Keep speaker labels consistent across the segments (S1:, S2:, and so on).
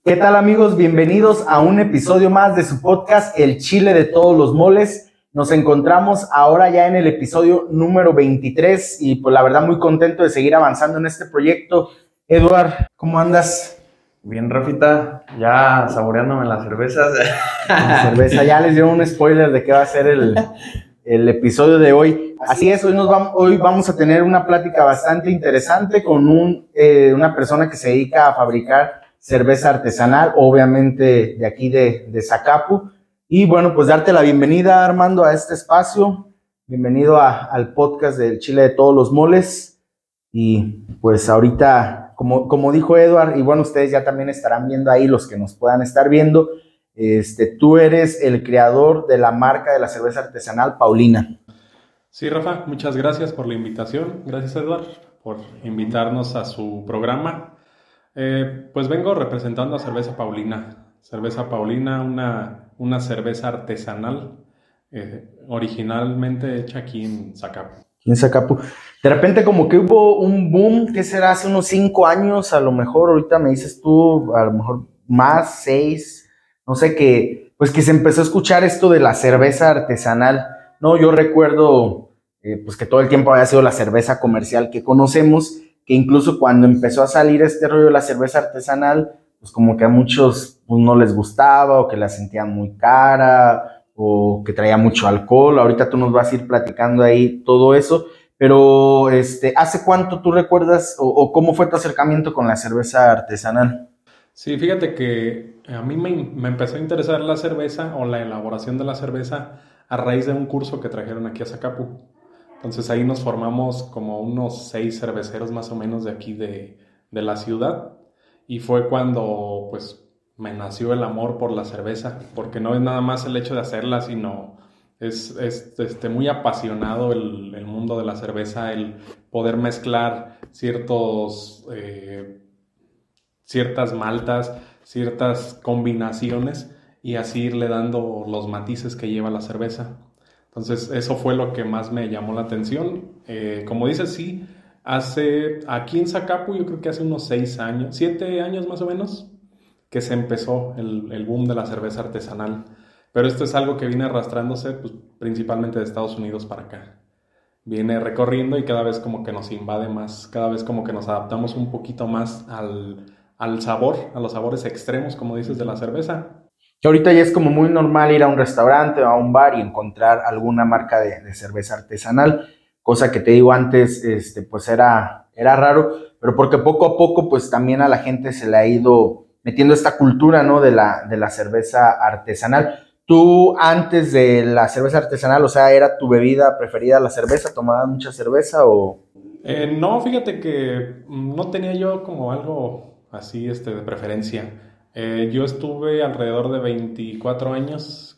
S1: ¿Qué tal, amigos? Bienvenidos a un episodio más de su podcast El Chile de Todos los Moles. Nos encontramos ahora ya en el episodio número 23 y pues la verdad muy contento de seguir avanzando en este proyecto. Eduard, ¿cómo andas?
S2: Bien, Rafita, ya saboreándome las cervezas.
S1: La cerveza, ya les dio un spoiler de qué va a ser el episodio de hoy. Así es, hoy vamos a tener una plática bastante interesante con una persona que se dedica a fabricar cerveza artesanal, obviamente de aquí de Zacapu. Y bueno, pues darte la bienvenida, Armando, a este espacio. Bienvenido al podcast del Chile de Todos los Moles. Y pues ahorita, como dijo Eduard, y bueno, ustedes ya también estarán viendo ahí, los que nos puedan estar viendo, tú eres el creador de la marca de la cerveza artesanal Paulina.
S3: Sí, Rafa, muchas gracias por la invitación. Gracias, Eduard, por invitarnos a su programa. Pues vengo representando a Cerveza Paulina. Cerveza Paulina, una cerveza artesanal, originalmente hecha aquí en Zacapu.
S1: En Zacapu. De repente como que hubo un boom, ¿qué será? Hace unos 5 años, a lo mejor, ahorita me dices tú, a lo mejor más, 6, no sé, que se empezó a escuchar esto de la cerveza artesanal, ¿no? Yo recuerdo, pues que todo el tiempo había sido la cerveza comercial que conocemos, que incluso cuando empezó a salir este rollo de la cerveza artesanal, pues como que a muchos pues, no les gustaba, o que la sentían muy cara, o que traía mucho alcohol. Ahorita tú nos vas a ir platicando ahí todo eso, pero ¿hace cuánto tú recuerdas o cómo fue tu acercamiento con la cerveza artesanal?
S3: Sí, fíjate que a mí me empezó a interesar la cerveza o la elaboración de la cerveza a raíz de un curso que trajeron aquí a Zacapu. Entonces ahí nos formamos como unos 6 cerveceros más o menos de aquí de la ciudad, y fue cuando pues me nació el amor por la cerveza, porque no es nada más el hecho de hacerla, sino es muy apasionado el mundo de la cerveza, el poder mezclar ciertas maltas, ciertas combinaciones y así irle dando los matices que lleva la cerveza. Entonces eso fue lo que más me llamó la atención. Como dices, sí, aquí en Zacapu yo creo que hace unos 6 años, 7 años más o menos, que se empezó el boom de la cerveza artesanal. Pero esto es algo que viene arrastrándose pues, principalmente de Estados Unidos para acá. Viene recorriendo y cada vez como que nos invade más, cada vez como que nos adaptamos un poquito más al sabor, a los sabores extremos, como dices, de la cerveza.
S1: Que ahorita ya es como muy normal ir a un restaurante o a un bar y encontrar alguna marca de cerveza artesanal, cosa que te digo antes, pues era raro, pero porque poco a poco pues también a la gente se le ha ido metiendo esta cultura, ¿no? de la cerveza artesanal. ¿Tú antes de la cerveza artesanal, o sea, era tu bebida preferida la cerveza? ¿Tomabas mucha cerveza o...?
S3: No, fíjate que no tenía yo como algo así de preferencia. Yo estuve alrededor de 24 años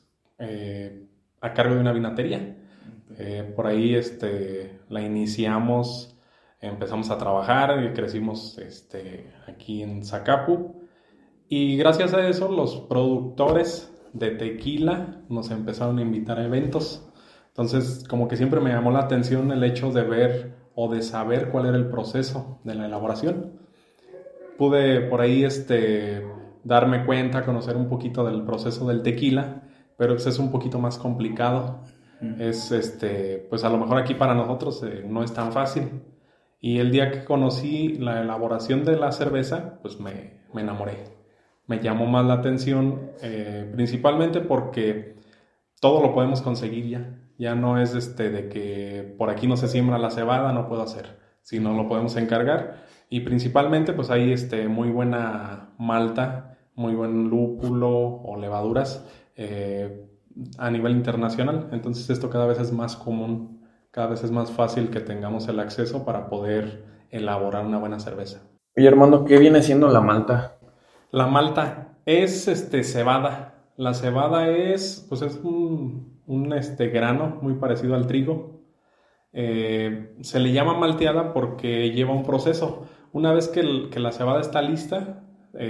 S3: a cargo de una vinatería. Por ahí la iniciamos, empezamos a trabajar y crecimos aquí en Zacapu. Y gracias a eso los productores de tequila nos empezaron a invitar a eventos. Entonces como que siempre me llamó la atención el hecho de ver o de saber cuál era el proceso de la elaboración. Pude por ahí darme cuenta, conocer un poquito del proceso del tequila, pero es un poquito más complicado. Es pues a lo mejor aquí para nosotros no es tan fácil. Y el día que conocí la elaboración de la cerveza, pues me enamoré. Me llamó más la atención, principalmente porque todo lo podemos conseguir ya. Ya no es de que por aquí no se siembra la cebada, no puedo hacer, sino lo podemos encargar. Y principalmente pues hay muy buena malta, muy buen lúpulo o levaduras a nivel internacional. Entonces esto cada vez es más común, cada vez es más fácil que tengamos el acceso para poder elaborar una buena cerveza.
S2: Oye, Armando, ¿qué viene siendo la malta?
S3: La malta es cebada. La cebada es un grano muy parecido al trigo. Se le llama malteada porque lleva un proceso. Una vez que la cebada está lista,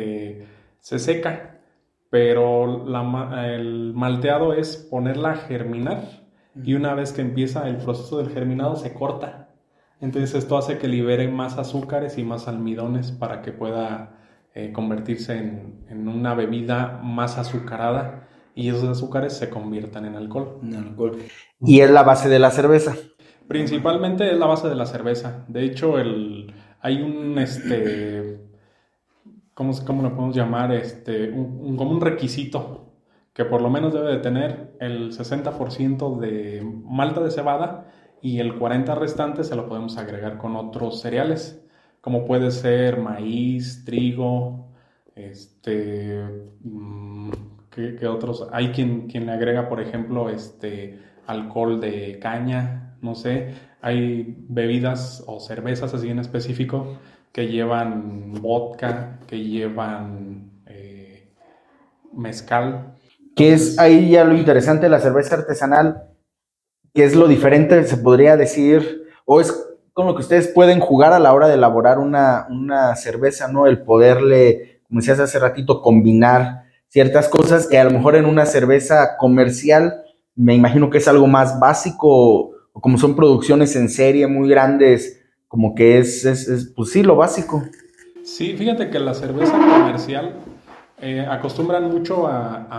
S3: se seca, pero el malteado es ponerla a germinar, y una vez que empieza el proceso del germinado se corta. Entonces esto hace que libere más azúcares y más almidones para que pueda convertirse en una bebida más azucarada y esos azúcares se conviertan en alcohol.
S1: Y es la base de la cerveza.
S3: Principalmente es la base de la cerveza. De hecho, hay un, ¿cómo lo podemos llamar? Como un requisito que por lo menos debe de tener el 60% de malta de cebada y el 40% restante se lo podemos agregar con otros cereales, como puede ser maíz, trigo, ¿qué otros? Hay quien le agrega, por ejemplo, alcohol de caña, no sé. Hay bebidas o cervezas así en específico que llevan vodka, que llevan mezcal.
S1: Que es ahí ya lo interesante de la cerveza artesanal, que es lo diferente, se podría decir, o es con lo que ustedes pueden jugar a la hora de elaborar una cerveza, ¿no? El poderle, como decías hace ratito, combinar ciertas cosas que a lo mejor en una cerveza comercial me imagino que es algo más básico, o como son producciones en serie muy grandes, como que es pues sí, lo básico.
S3: Sí, fíjate que la cerveza comercial acostumbran mucho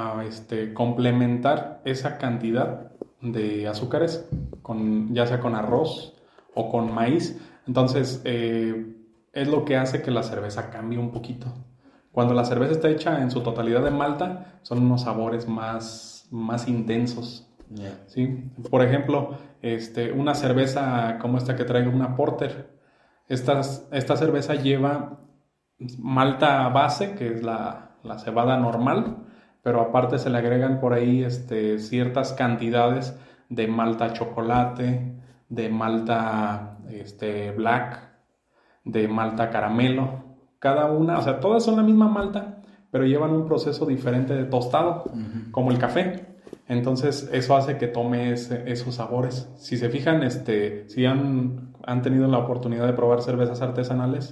S3: complementar esa cantidad de azúcares, ya sea con arroz o con maíz. Entonces, es lo que hace que la cerveza cambie un poquito. Cuando la cerveza está hecha en su totalidad de malta, son unos sabores más intensos.
S1: Yeah.
S3: ¿Sí? Por ejemplo, una cerveza como esta que traigo, una Porter. Esta cerveza lleva malta base, que es la cebada normal, pero aparte se le agregan por ahí ciertas cantidades de malta chocolate, de malta black, de malta caramelo. Cada una, o sea, todas son la misma malta, pero llevan un proceso diferente de tostado, como el café. Entonces eso hace que tome esos sabores. Si se fijan, si han tenido la oportunidad de probar cervezas artesanales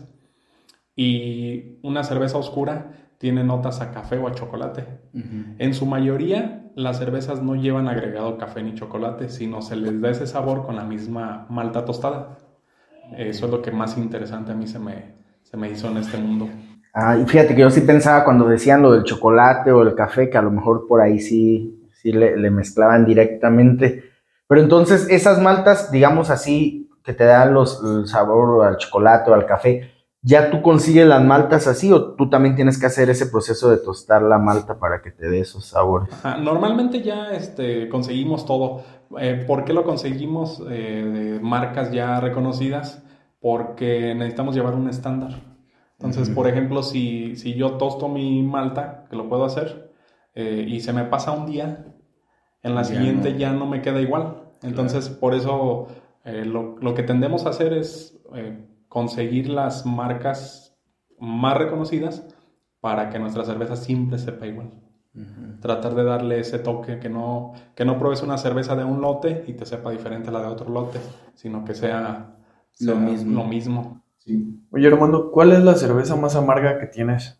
S3: y una cerveza oscura tiene notas a café o a chocolate. En su mayoría las cervezas no llevan agregado café ni chocolate, sino se les da ese sabor con la misma malta tostada. Eso es lo que más interesante a mí se me hizo en este mundo.
S1: Y fíjate que yo sí pensaba cuando decían lo del chocolate o el café, que a lo mejor por ahí sí le mezclaban directamente. Pero entonces esas maltas, digamos así, que te dan el sabor al chocolate o al café, ¿ya tú consigues las maltas así o tú también tienes que hacer ese proceso de tostar la malta para que te dé esos sabores?
S3: Ajá, normalmente ya conseguimos todo. ¿Por qué lo conseguimos de marcas ya reconocidas? Porque necesitamos llevar un estándar. Entonces, por ejemplo, si yo tosto mi malta, que lo puedo hacer, y se me pasa un día, en la siguiente ya no me queda igual. Entonces, por eso lo que tendemos a hacer es conseguir las marcas más reconocidas para que nuestra cerveza siempre sepa igual. Tratar de darle ese toque, que no pruebes una cerveza de un lote y te sepa diferente a la de otro lote, sino que sea lo mismo.
S2: Sí. Oye, Armando, ¿cuál es la cerveza más amarga que tienes?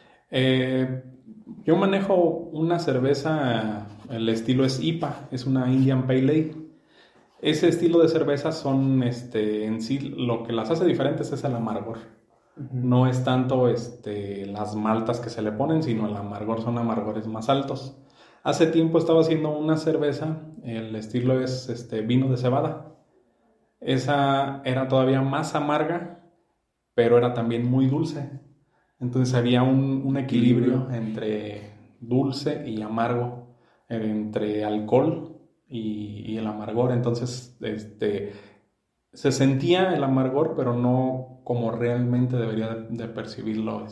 S3: Yo manejo una cerveza, el estilo es IPA, es una Indian Pale Ale. Ese estilo de cervezas son, en sí, lo que las hace diferentes es el amargor. No es tanto las maltas que se le ponen, sino el amargor, son amargores más altos. Hace tiempo estaba haciendo una cerveza, el estilo es vino de cebada. Esa era todavía más amarga, pero era también muy dulce. Entonces había un equilibrio entre dulce y amargo, entre alcohol y el amargor. Entonces, se sentía el amargor, pero no como realmente debería de percibirlo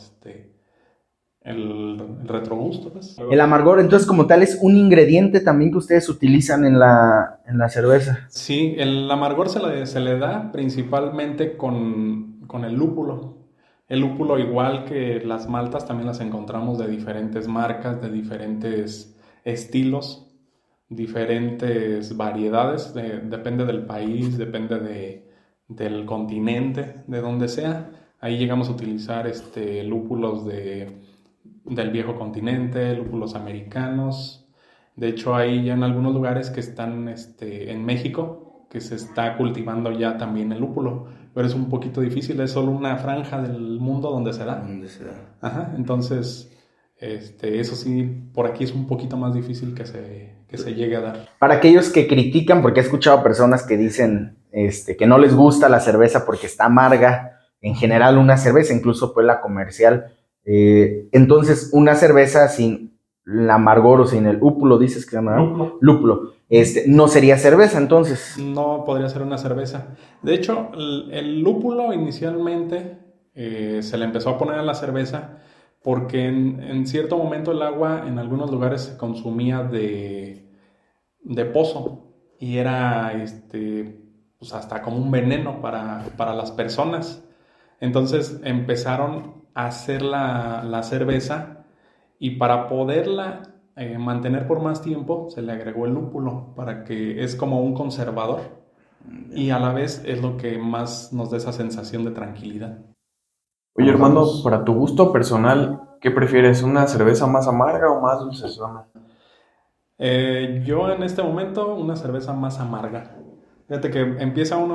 S3: el retrogusto, pues.
S1: El amargor, entonces, como tal, es un ingrediente también que ustedes utilizan en la cerveza.
S3: Sí, el amargor se le da principalmente con el lúpulo. El lúpulo, igual que las maltas, también las encontramos de diferentes marcas, de diferentes estilos, diferentes variedades, depende del país, depende del continente, de donde sea. Ahí llegamos a utilizar lúpulos del viejo continente, lúpulos americanos. De hecho, hay ya en algunos lugares que están en México, que se está cultivando ya también el lúpulo, pero es un poquito difícil, es solo una franja del mundo donde se da.
S1: ¿Dónde se da?
S3: Ajá, entonces, eso sí, por aquí es un poquito más difícil que se llegue a dar.
S1: Para aquellos que critican, porque he escuchado personas que dicen que no les gusta la cerveza porque está amarga, en general una cerveza, incluso pues la comercial, entonces una cerveza sin el amargor o sin el lúpulo, dices que se llama lúpulo, no sería cerveza entonces.
S3: No podría ser una cerveza. De hecho, el lúpulo inicialmente se le empezó a poner a la cerveza porque en cierto momento el agua en algunos lugares se consumía de pozo y era pues hasta como un veneno para las personas. Entonces empezaron a hacer la cerveza y para poderla mantener por más tiempo se le agregó el lúpulo para que es como un conservador y a la vez es lo que más nos da esa sensación de tranquilidad.
S2: Oye, Armando, para tu gusto personal, ¿qué prefieres? ¿Una cerveza más amarga o más dulcezona?
S3: Yo en este momento una cerveza más amarga. Fíjate que empieza uno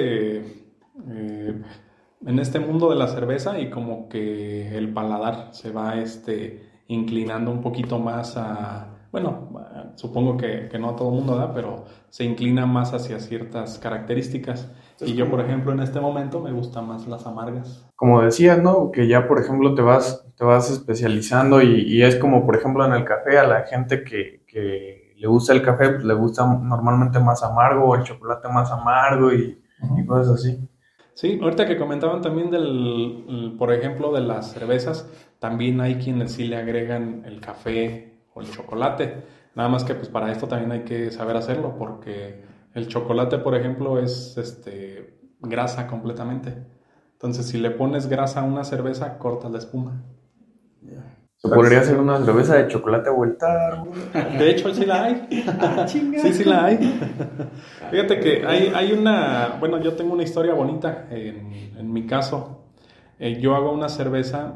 S3: en este mundo de la cerveza y como que el paladar se va inclinando un poquito más supongo que no a todo el mundo da, pero se inclina más hacia ciertas características. Y yo, por ejemplo, en este momento me gustan más las amargas.
S2: Como decías, ¿no? Que ya, por ejemplo, te vas especializando y es como, por ejemplo, en el café, a la gente que le gusta el café, pues le gusta normalmente más amargo o el chocolate más amargo y cosas así.
S3: Sí, ahorita que comentaban también por ejemplo, de las cervezas, también hay quienes sí le agregan el café o el chocolate. Nada más que pues para esto también hay que saber hacerlo, porque el chocolate, por ejemplo, es grasa completamente. Entonces, si le pones grasa a una cerveza, cortas la espuma.
S2: ¿Se podría hacer una cerveza de chocolate a vuelta?
S3: De hecho, sí la hay. Sí la hay. Fíjate que hay yo tengo una historia bonita en mi caso. Yo hago una cerveza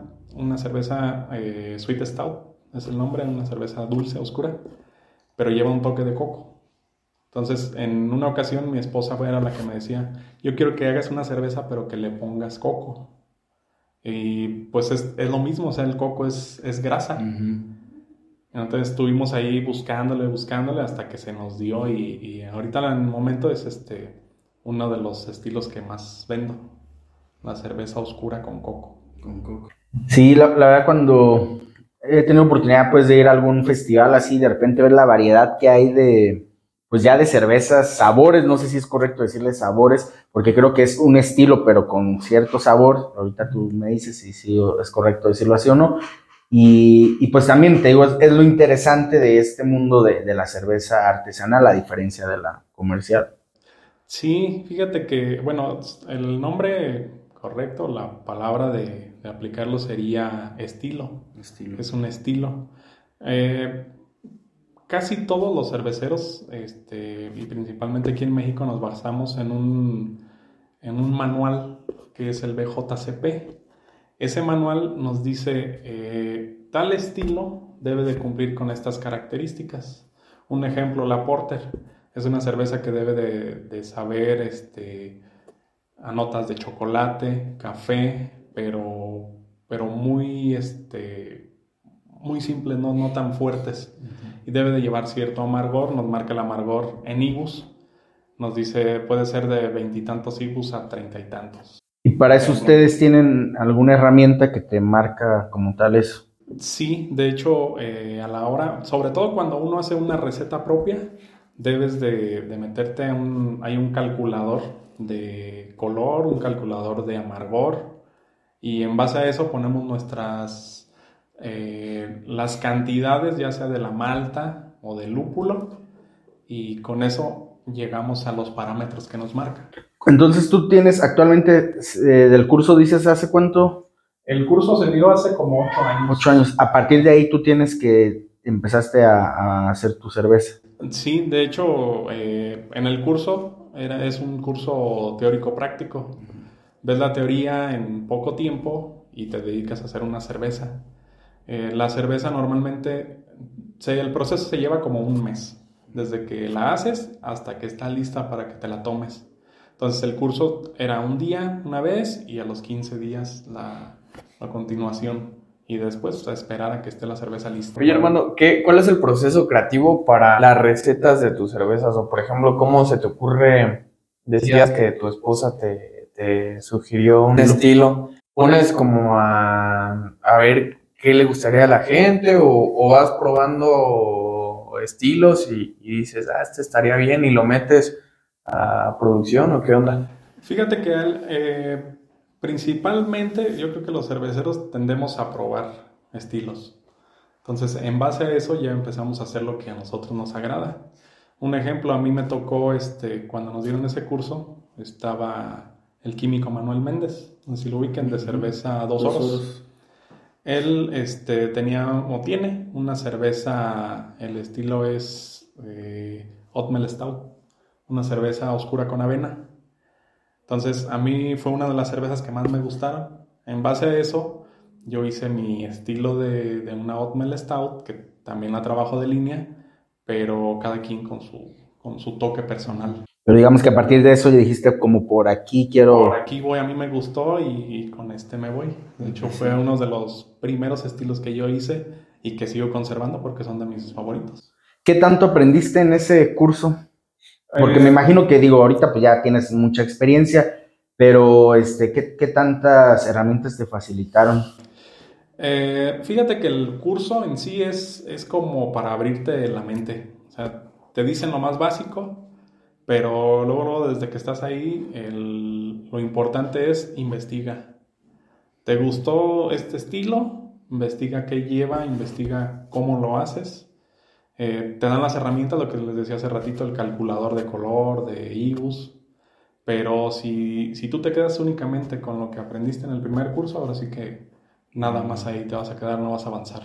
S3: Sweet Stout, es el nombre, una cerveza dulce, oscura, pero lleva un toque de coco. Entonces, en una ocasión mi esposa era la que me decía, yo quiero que hagas una cerveza, pero que le pongas coco. Y pues es lo mismo, o sea, el coco es grasa. Uh-huh. Entonces estuvimos ahí buscándole hasta que se nos dio y ahorita en el momento es uno de los estilos que más vendo, la cerveza oscura con coco.
S1: Sí, la verdad cuando he tenido oportunidad pues de ir a algún festival así, de repente ver la variedad que hay de cervezas, sabores, no sé si es correcto decirle sabores, porque creo que es un estilo, pero con cierto sabor. Ahorita tú me dices si es correcto decirlo así o no. Y pues también te digo, es lo interesante de este mundo de la cerveza artesanal, a diferencia de la comercial.
S3: Sí, fíjate que, bueno, el nombre correcto, la palabra de aplicarlo sería estilo. Es un estilo. Casi todos los cerveceros, y principalmente aquí en México, nos basamos en un manual que es el BJCP. Ese manual nos dice, tal estilo debe de cumplir con estas características. Un ejemplo, la Porter, es una cerveza que debe de saber a notas de chocolate, café, pero muy, muy simples, no tan fuertes. Uh-huh. Y debe de llevar cierto amargor, nos marca el amargor en IBUs, nos dice puede ser de 20 y tantos IBUs a 30 y tantos.
S1: ¿Y para eso ustedes tienen alguna herramienta que te marca como tal eso?
S3: Sí, de hecho, a la hora, sobre todo cuando uno hace una receta propia, debes de meterte hay un calculador de color, un calculador de amargor, y en base a eso ponemos las cantidades, ya sea de la malta o del lúpulo, y con eso llegamos a los parámetros que nos marcan.
S1: Entonces tú tienes actualmente del curso, dices, ¿hace cuánto?
S3: El curso se dio hace como 8 años.
S1: 8 años. A partir de ahí tú empezaste a hacer tu cerveza.
S3: Sí, de hecho, en el curso es un curso teórico práctico. Ves la teoría en poco tiempo y te dedicas a hacer una cerveza. La cerveza normalmente, el proceso se lleva como un mes. desde que la haces hasta que está lista para que te la tomes. Entonces el curso era un día, una vez, y a los 15 días la continuación. Y después a esperar a que esté la cerveza lista.
S2: Oye, Armando, ¿cuál es el proceso creativo para las recetas de tus cervezas? O, por ejemplo, ¿cómo se te ocurre? Decías que tu esposa te sugirió un estilo. ¿Pones como a ver qué le gustaría a la gente o vas probando estilos y dices, este estaría bien y lo metes a producción o qué onda?
S3: Fíjate que principalmente yo creo que los cerveceros tendemos a probar estilos. Entonces, en base a eso ya empezamos a hacer lo que a nosotros nos agrada. Un ejemplo, a mí me tocó, cuando nos dieron ese curso, estaba el químico Manuel Méndez, no sé si lo ubiquen, de cerveza Dos Oros. Él tenía o tiene una cerveza, el estilo es Oatmeal Stout, una cerveza oscura con avena. Entonces, a mí fue una de las cervezas que más me gustaron. En base a eso, yo hice mi estilo de una Oatmeal Stout, que también la trabajo de línea, pero cada quien con su toque personal.
S1: Pero digamos que a partir de eso ya dijiste como por aquí quiero...
S3: Por aquí voy, a mí me gustó y con este me voy. De hecho, fue uno de los primeros estilos que yo hice y que sigo conservando porque son de mis favoritos.
S1: ¿Qué tanto aprendiste en ese curso? Porque me imagino que, ahorita pues ya tienes mucha experiencia, pero ¿qué tantas herramientas te facilitaron?
S3: Fíjate que el curso en sí es como para abrirte la mente. O sea, te dicen lo más básico, pero luego desde que estás ahí, lo importante es investiga. ¿Te gustó este estilo? Investiga qué lleva, investiga cómo lo haces. Te dan las herramientas, lo que les decía hace ratito, el calculador de color, de IBUs. Pero si tú te quedas únicamente con lo que aprendiste en el primer curso, ahora sí que nada más ahí te vas a quedar, no vas a avanzar.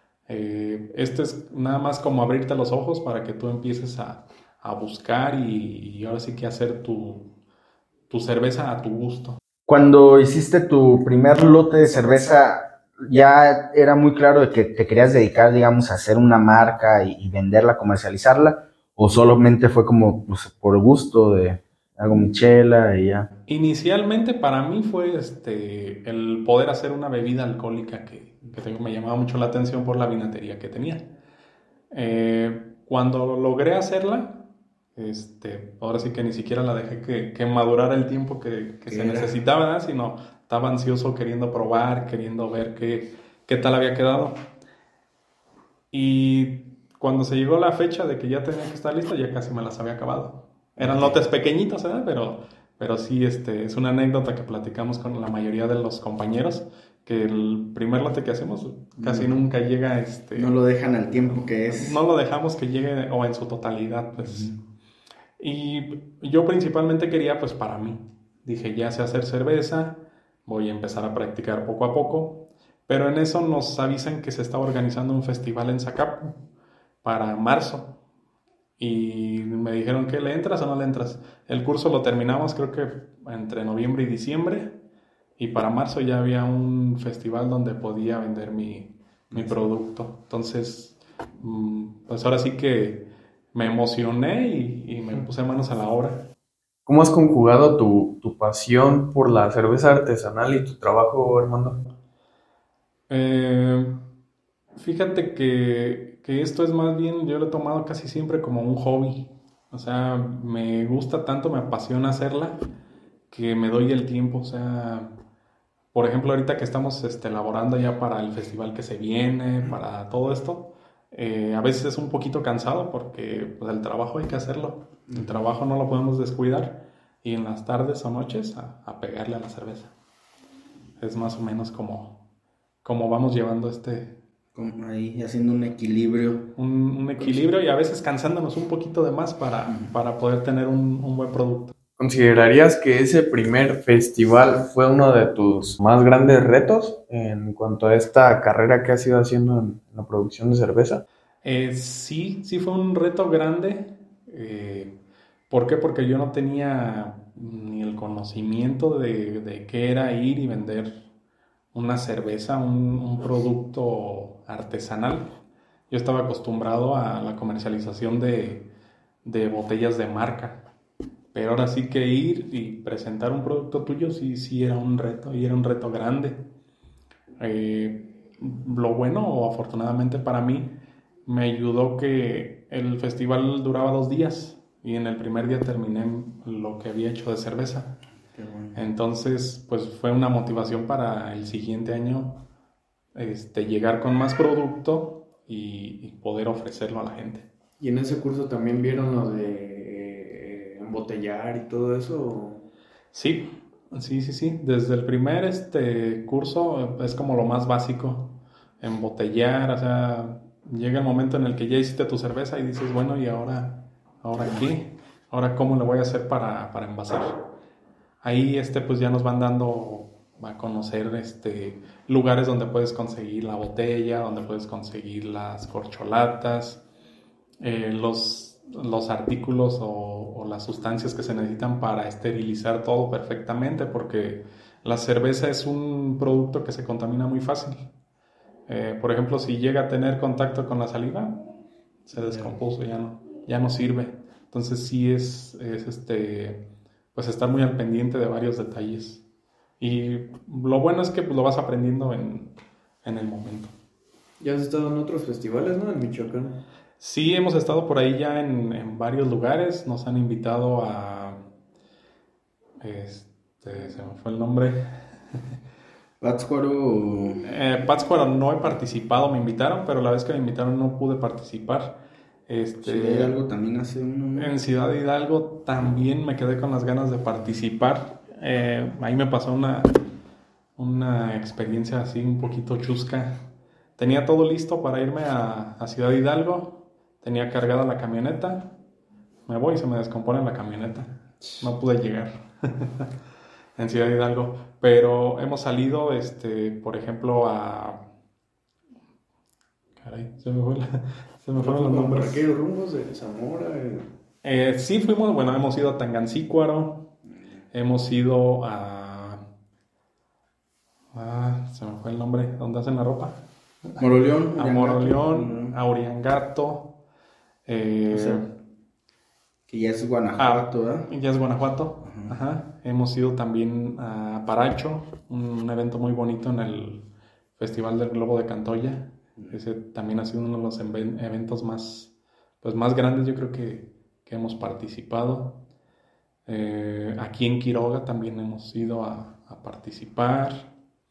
S3: Es nada más como abrirte los ojos para que tú empieces a buscar y ahora sí que hacer tu cerveza a tu gusto.
S1: Cuando hiciste tu primer lote de cerveza, ¿ya era muy claro de que te querías dedicar, digamos, a hacer una marca y venderla, comercializarla? ¿O solamente fue como pues, por gusto de hago mi chela y ya?
S3: Inicialmente para mí fue el poder hacer una bebida alcohólica que me llamaba mucho la atención por la vinatería que tenía. Cuando logré hacerla, ahora sí que ni siquiera la dejé que madurara el tiempo que se necesitaba, ¿verdad? Sino estaba ansioso queriendo probar, queriendo ver qué tal había quedado. Y cuando se llegó la fecha de que ya tenía que estar lista, ya casi me las había acabado. Eran lotes pequeñitos, ¿verdad? Pero sí, es una anécdota que platicamos con la mayoría de los compañeros, que el primer lote que hacemos casi nunca llega,
S1: No lo dejan al tiempo que es.
S3: No lo dejamos que llegue o en su totalidad, pues. Y yo principalmente quería, pues, para mí. Dije, ya sé hacer cerveza, voy a empezar a practicar poco a poco. Pero en eso nos avisan que se está organizando un festival en Zacapu para marzo. Y me dijeron que le entras o no le entras. El curso lo terminamos creo que entre noviembre y diciembre. Y para marzo ya había un festival donde podía vender mi producto. Entonces, pues ahora sí que me emocioné y me puse manos a la obra.
S2: ¿Cómo has conjugado tu pasión por la cerveza artesanal y tu trabajo, Armando?
S3: Fíjate que esto es más bien, yo lo he tomado casi siempre como un hobby. O sea, me gusta tanto, me apasiona hacerla, que me doy el tiempo. O sea, por ejemplo, ahorita que estamos elaborando ya para el festival que se viene, para todo esto, a veces es un poquito cansado porque pues, el trabajo hay que hacerlo. El trabajo no lo podemos descuidar y en las tardes o noches a pegarle a la cerveza. Es más o menos como vamos llevando
S1: Como ahí haciendo un equilibrio.
S3: Un equilibrio y a veces cansándonos un poquito de más para poder tener un buen producto.
S2: ¿Considerarías que ese primer festival fue uno de tus más grandes retos en cuanto a esta carrera que has ido haciendo en la producción de cerveza?
S3: Sí fue un reto grande. ¿Por qué? Porque yo no tenía ni el conocimiento de qué era ir y vender una cerveza, un producto artesanal. Yo estaba acostumbrado a la comercialización de de botellas de marca. Pero ahora sí que ir y presentar un producto tuyo sí era un reto, y era un reto grande. Lo bueno, o afortunadamente para mí, me ayudó que el festival duraba 2 días y en el primer día terminé lo que había hecho de cerveza.
S1: Qué bueno.
S3: Entonces, pues fue una motivación para el siguiente año, llegar con más producto y poder ofrecerlo a la gente.
S2: ¿Y en ese curso también vieron lo de embotellar y todo eso?
S3: Sí. Desde el primer curso es como lo más básico, embotellar, o sea, llega el momento en el que ya hiciste tu cerveza y dices, bueno, ¿y ahora qué? ¿Ahora cómo le voy a hacer para envasar? Ahí pues ya nos van dando a conocer lugares donde puedes conseguir la botella, donde puedes conseguir las corcholatas, los artículos o las sustancias que se necesitan para esterilizar todo perfectamente, porque la cerveza es un producto que se contamina muy fácil. Por ejemplo, si llega a tener contacto con la saliva, se descompuso, ya no sirve. Entonces sí es pues estar muy al pendiente de varios detalles. Y lo bueno es que pues, lo vas aprendiendo en el momento.
S2: ¿Ya has estado en otros festivales, no? En Michoacán.
S3: Sí, hemos estado por ahí ya en varios lugares. Nos han invitado a... se me fue el nombre.
S1: Pátzcuaro.
S3: Pátzcuaro no he participado, me invitaron, pero la vez que me invitaron no pude participar.
S1: Ciudad Hidalgo también hace uno, ¿no?
S3: En Ciudad Hidalgo también me quedé con las ganas de participar. Ahí me pasó una experiencia así un poquito chusca. Tenía todo listo para irme a Ciudad Hidalgo, tenía cargada la camioneta, me voy y se me descompone la camioneta. No pude llegar en Ciudad Hidalgo, pero hemos salido, por ejemplo, Caray, se me fueron los nombres.
S2: ¿Por qué rumbos de Zamora?
S3: Sí fuimos, bueno, hemos ido a Tangancícuaro, hemos ido se me fue el nombre, ¿dónde hacen la ropa?
S1: Moroleón.
S3: A Moroleón, a Uriangato.
S1: O sea, que ya es Guanajuato, ¿verdad?
S3: Ya es Guanajuato. Ajá. Hemos ido también a Paracho, un evento muy bonito en el Festival del Globo de Cantoya. Ese también ha sido uno de los eventos más grandes, yo creo que hemos participado. Aquí en Quiroga también hemos ido a participar.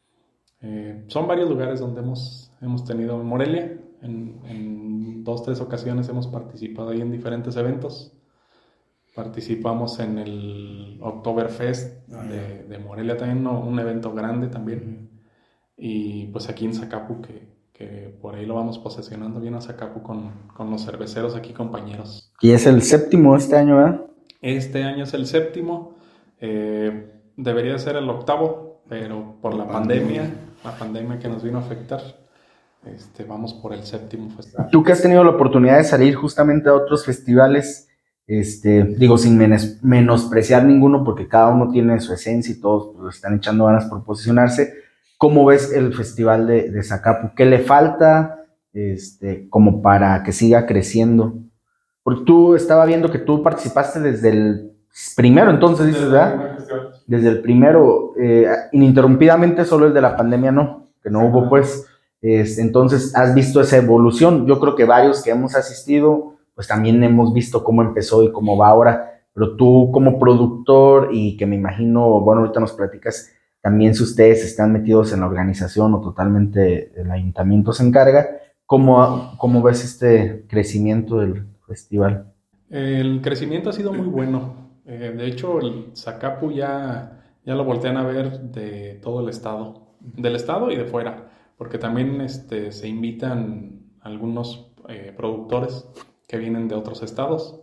S3: Son varios lugares donde hemos tenido. En Morelia, en 2-3 ocasiones hemos participado ahí en diferentes eventos. Participamos en el Oktoberfest de Morelia también, un evento grande también. Y pues aquí en Zacapu, que por ahí lo vamos posesionando bien a Zacapu con los cerveceros aquí, compañeros.
S1: Y es el 7º este año, ¿verdad?
S3: Este año es el 7º. Debería ser el 8º, pero por la pandemia que nos vino a afectar, vamos por el 7º festival.
S1: Tú que has tenido la oportunidad de salir justamente a otros festivales, digo, sin menospreciar ninguno, porque cada uno tiene su esencia y todos pues, están echando ganas por posicionarse. ¿Cómo ves el festival de Zacapu? ¿Qué le falta como para que siga creciendo? Porque tú estaba viendo que tú participaste desde el primero, entonces dices, ¿verdad? Desde el primero, ininterrumpidamente, solo el de la pandemia no, que no hubo pues. Entonces has visto esa evolución. Yo creo que varios que hemos asistido, pues también hemos visto cómo empezó y cómo va ahora. Pero tú como productor y que me imagino, bueno, ahorita nos platicas también si ustedes están metidos en la organización o totalmente el ayuntamiento se encarga, ¿cómo ves este crecimiento del festival?
S3: El crecimiento ha sido muy bueno. De hecho, el Zacapu ya lo voltean a ver de todo el estado, del estado y de fuera, porque también se invitan algunos productores que vienen de otros estados.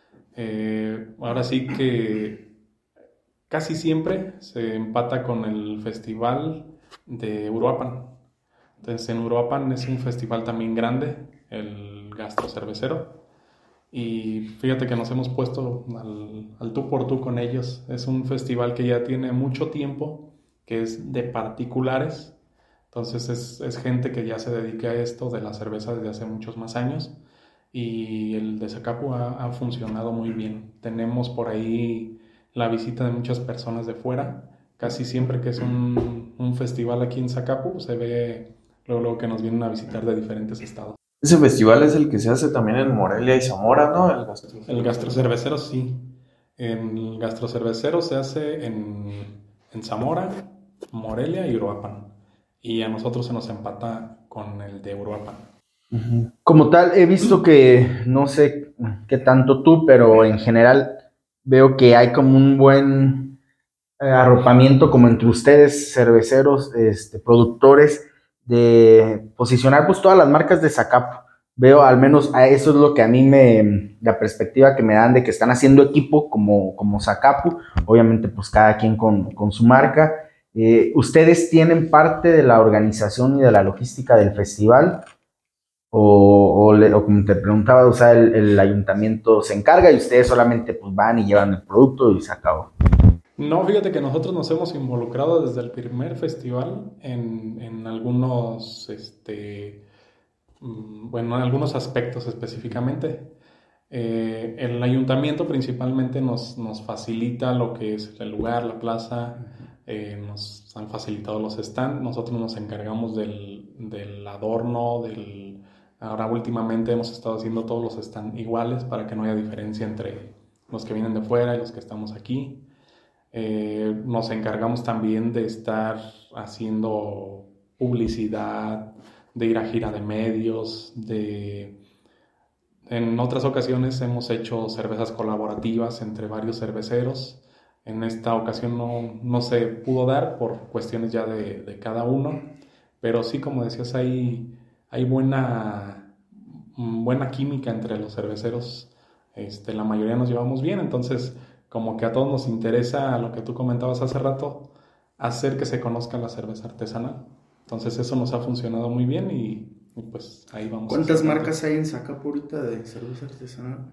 S3: Ahora sí que casi siempre se empata con el festival de Uruapan. Entonces, en Uruapan es un festival también grande, el Gastro Cervecero. Y fíjate que nos hemos puesto al tú por tú con ellos. Es un festival que ya tiene mucho tiempo, que es de particulares. Entonces es gente que ya se dedica a esto de la cerveza desde hace muchos más años. y el de Zacapu ha funcionado muy bien. Tenemos por ahí la visita de muchas personas de fuera. Casi siempre que es un festival aquí en Zacapu, se ve luego que nos vienen a visitar de diferentes estados.
S2: Ese festival es el que se hace también en Morelia y Zamora, ¿no?
S3: El gastrocervecero sí. El gastrocervecero se hace en Zamora, Morelia y Uruapan. Y a nosotros se nos empata con el de Uruapan.
S1: Como tal, he visto que, no sé qué tanto tú, pero en general veo que hay como un buen arropamiento como entre ustedes, cerveceros, productores, de posicionar pues todas las marcas de Zacapu. Veo al menos a eso es lo que a mí la perspectiva que me dan de que están haciendo equipo como Zacapu, obviamente pues cada quien con su marca. ¿Ustedes tienen parte de la organización y de la logística del festival? O como te preguntaba, o sea, el ayuntamiento se encarga y ustedes solamente pues van y llevan el producto y se acabó.
S3: No, fíjate que nosotros nos hemos involucrado desde el primer festival en algunos, bueno, en algunos aspectos específicamente. El ayuntamiento principalmente nos facilita lo que es el lugar, la plaza, nos han facilitado los stands, nosotros nos encargamos del adorno, ahora últimamente hemos estado haciendo todos los stands iguales para que no haya diferencia entre los que vienen de fuera y los que estamos aquí. Nos encargamos también de estar haciendo publicidad, de ir a gira de medios, en otras ocasiones hemos hecho cervezas colaborativas entre varios cerveceros. En esta ocasión no se pudo dar por cuestiones ya de cada uno, pero sí, como decías, hay buena química entre los cerveceros. La mayoría nos llevamos bien, entonces como que a todos nos interesa lo que tú comentabas hace rato, hacer que se conozca la cerveza artesanal. Entonces eso nos ha funcionado muy bien y pues ahí vamos.
S4: ¿Cuántas marcas hay en Zacapu ahorita de cerveza artesanal?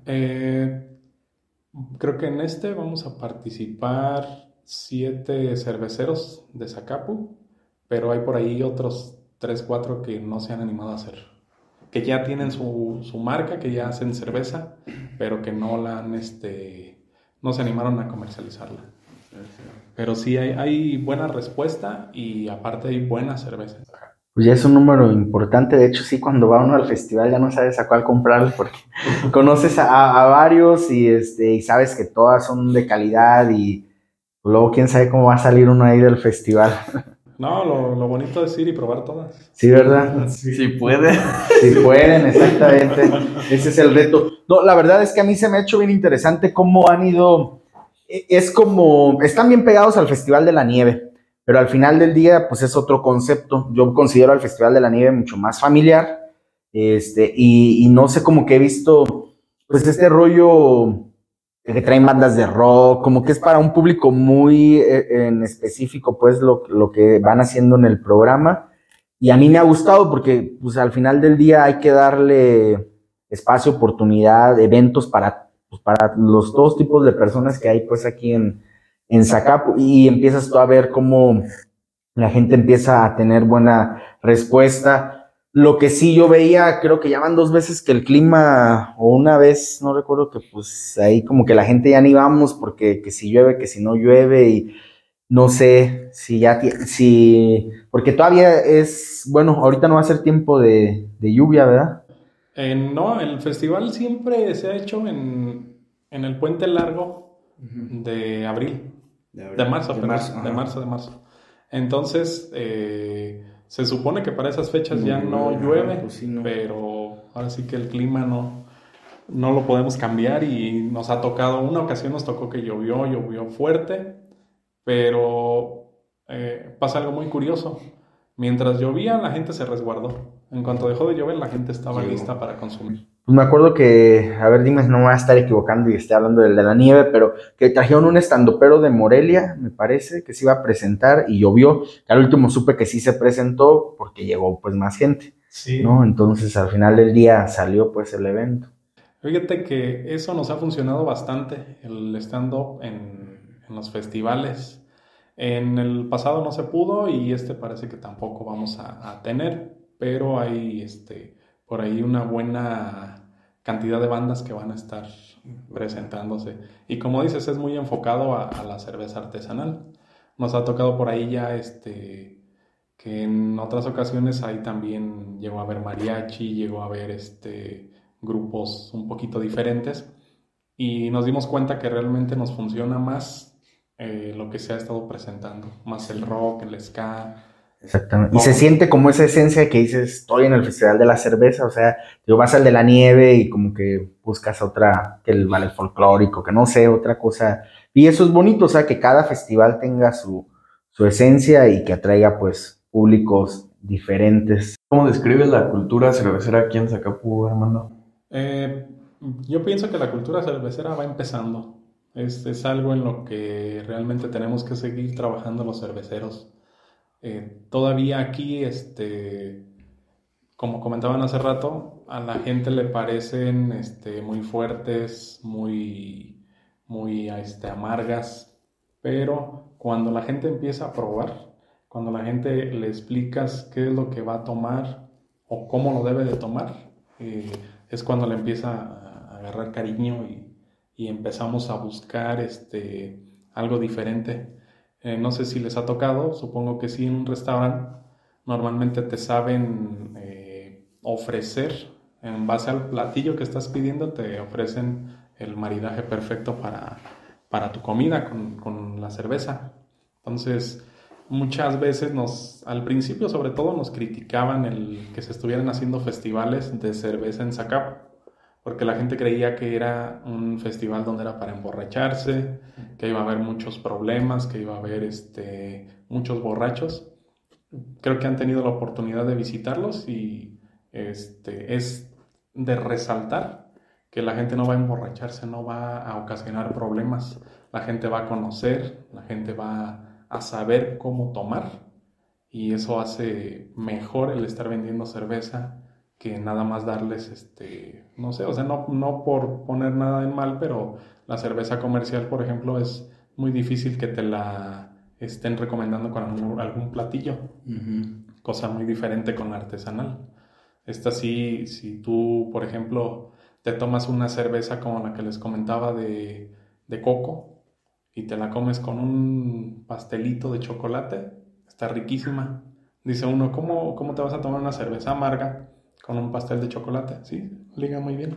S3: Creo que en vamos a participar 7 cerveceros de Zacapu, pero hay por ahí otros 3, 4 que no se han animado a hacer. Que ya tienen su marca, que ya hacen cerveza, pero que no no se animaron a comercializarla. Pero sí hay buena respuesta y aparte hay buena cerveza.
S1: Pues ya es un número importante. De hecho, sí, cuando va uno al festival ya no sabes a cuál comprarle porque conoces a varios y sabes que todas son de calidad y luego quién sabe cómo va a salir uno ahí del festival.
S3: No, lo bonito es ir y probar todas.
S1: Sí, ¿verdad?
S2: Sí puede.
S1: Sí pueden, exactamente. Ese es el reto. No, la verdad es que a mí se me ha hecho bien interesante cómo han ido. Están bien pegados al Festival de la Nieve, pero al final del día, pues es otro concepto. Yo considero al Festival de la Nieve mucho más familiar, y no sé, como que he visto, pues este rollo que traen bandas de rock, como que es para un público muy en específico, pues lo que van haciendo en el programa. Y a mí me ha gustado porque, pues al final del día hay que darle espacio, oportunidad, eventos para los dos tipos de personas que hay pues aquí en Zacapu, y empiezas tú a ver cómo la gente empieza a tener buena respuesta. Lo que sí yo veía, creo que ya van 2 veces que el clima, o una vez, no recuerdo, que pues ahí como que la gente ya ni vamos porque que si llueve, que si no llueve, y no sé porque todavía bueno, ahorita no va a ser tiempo de lluvia, ¿verdad?
S3: No, el festival siempre se ha hecho en el puente largo de abril. De marzo. De marzo. Entonces, se supone que para esas fechas ya no llueve,
S4: pues sí, no.
S3: pero ahora sí que el clima no lo podemos cambiar y nos ha tocado, una ocasión nos tocó que llovió fuerte, pero pasa algo muy curioso. Mientras llovía, la gente se resguardó. En cuanto dejó de llover, la gente estaba lista para consumir.
S1: Pues me acuerdo que, a ver, dime, no me voy a estar equivocando y esté hablando del de la nieve, pero que trajeron un estandopero de Morelia, me parece, que se iba a presentar y llovió. Al último supe que sí se presentó porque llegó pues más gente,
S3: sí,
S1: ¿no? Entonces al final del día salió pues el evento.
S3: Fíjate que eso nos ha funcionado bastante, el stand-up en los festivales. En el pasado no se pudo y parece que tampoco vamos a tener, pero hay por ahí una buena cantidad de bandas que van a estar presentándose. Y como dices, es muy enfocado a la cerveza artesanal. Nos ha tocado por ahí ya que en otras ocasiones ahí también llegó a haber mariachi, llegó a haber grupos un poquito diferentes, y nos dimos cuenta que realmente nos funciona más lo que se ha estado presentando, más el rock, el ska.
S1: Exactamente. Y se siente como esa esencia que dices, estoy en el Festival de la Cerveza, o sea, vas al de la nieve y como que buscas otra, que el ballet folclórico, que no sé, otra cosa. Y eso es bonito, o sea, que cada festival tenga su esencia y que atraiga pues públicos diferentes.
S2: ¿Cómo describes la cultura cervecera aquí en Zacapú, Armando?
S3: Yo pienso que la cultura cervecera va empezando. Es algo en lo que realmente tenemos que seguir trabajando los cerveceros. Todavía aquí, como comentaban hace rato, a la gente le parecen muy fuertes, muy amargas, pero cuando la gente empieza a probar, cuando la gente le explicas qué es lo que va a tomar o cómo lo debe de tomar, es cuando le empieza a agarrar cariño y empezamos a buscar algo diferente. No sé si les ha tocado, supongo que sí, en un restaurante normalmente te saben ofrecer, en base al platillo que estás pidiendo, te ofrecen el maridaje perfecto para tu comida con la cerveza. Entonces, muchas veces al principio sobre todo nos criticaban el que se estuvieran haciendo festivales de cerveza en Zacapa, porque la gente creía que era un festival donde era para emborracharse, que iba a haber muchos problemas, que iba a haber muchos borrachos. Creo que han tenido la oportunidad de visitarlos y es de resaltar que la gente no va a emborracharse, no va a ocasionar problemas. La gente va a conocer, la gente va a saber cómo tomar, y eso hace mejor el estar vendiendo cerveza que nada más darles, no sé, o sea, no por poner nada en mal, pero la cerveza comercial, por ejemplo, es muy difícil que te la estén recomendando con algún platillo, cosa muy diferente con la artesanal. Esta sí, si tú, por ejemplo, te tomas una cerveza como la que les comentaba de coco y te la comes con un pastelito de chocolate, está riquísima. Dice uno, ¿cómo te vas a tomar una cerveza amarga con un pastel de chocolate? Sí, liga muy bien.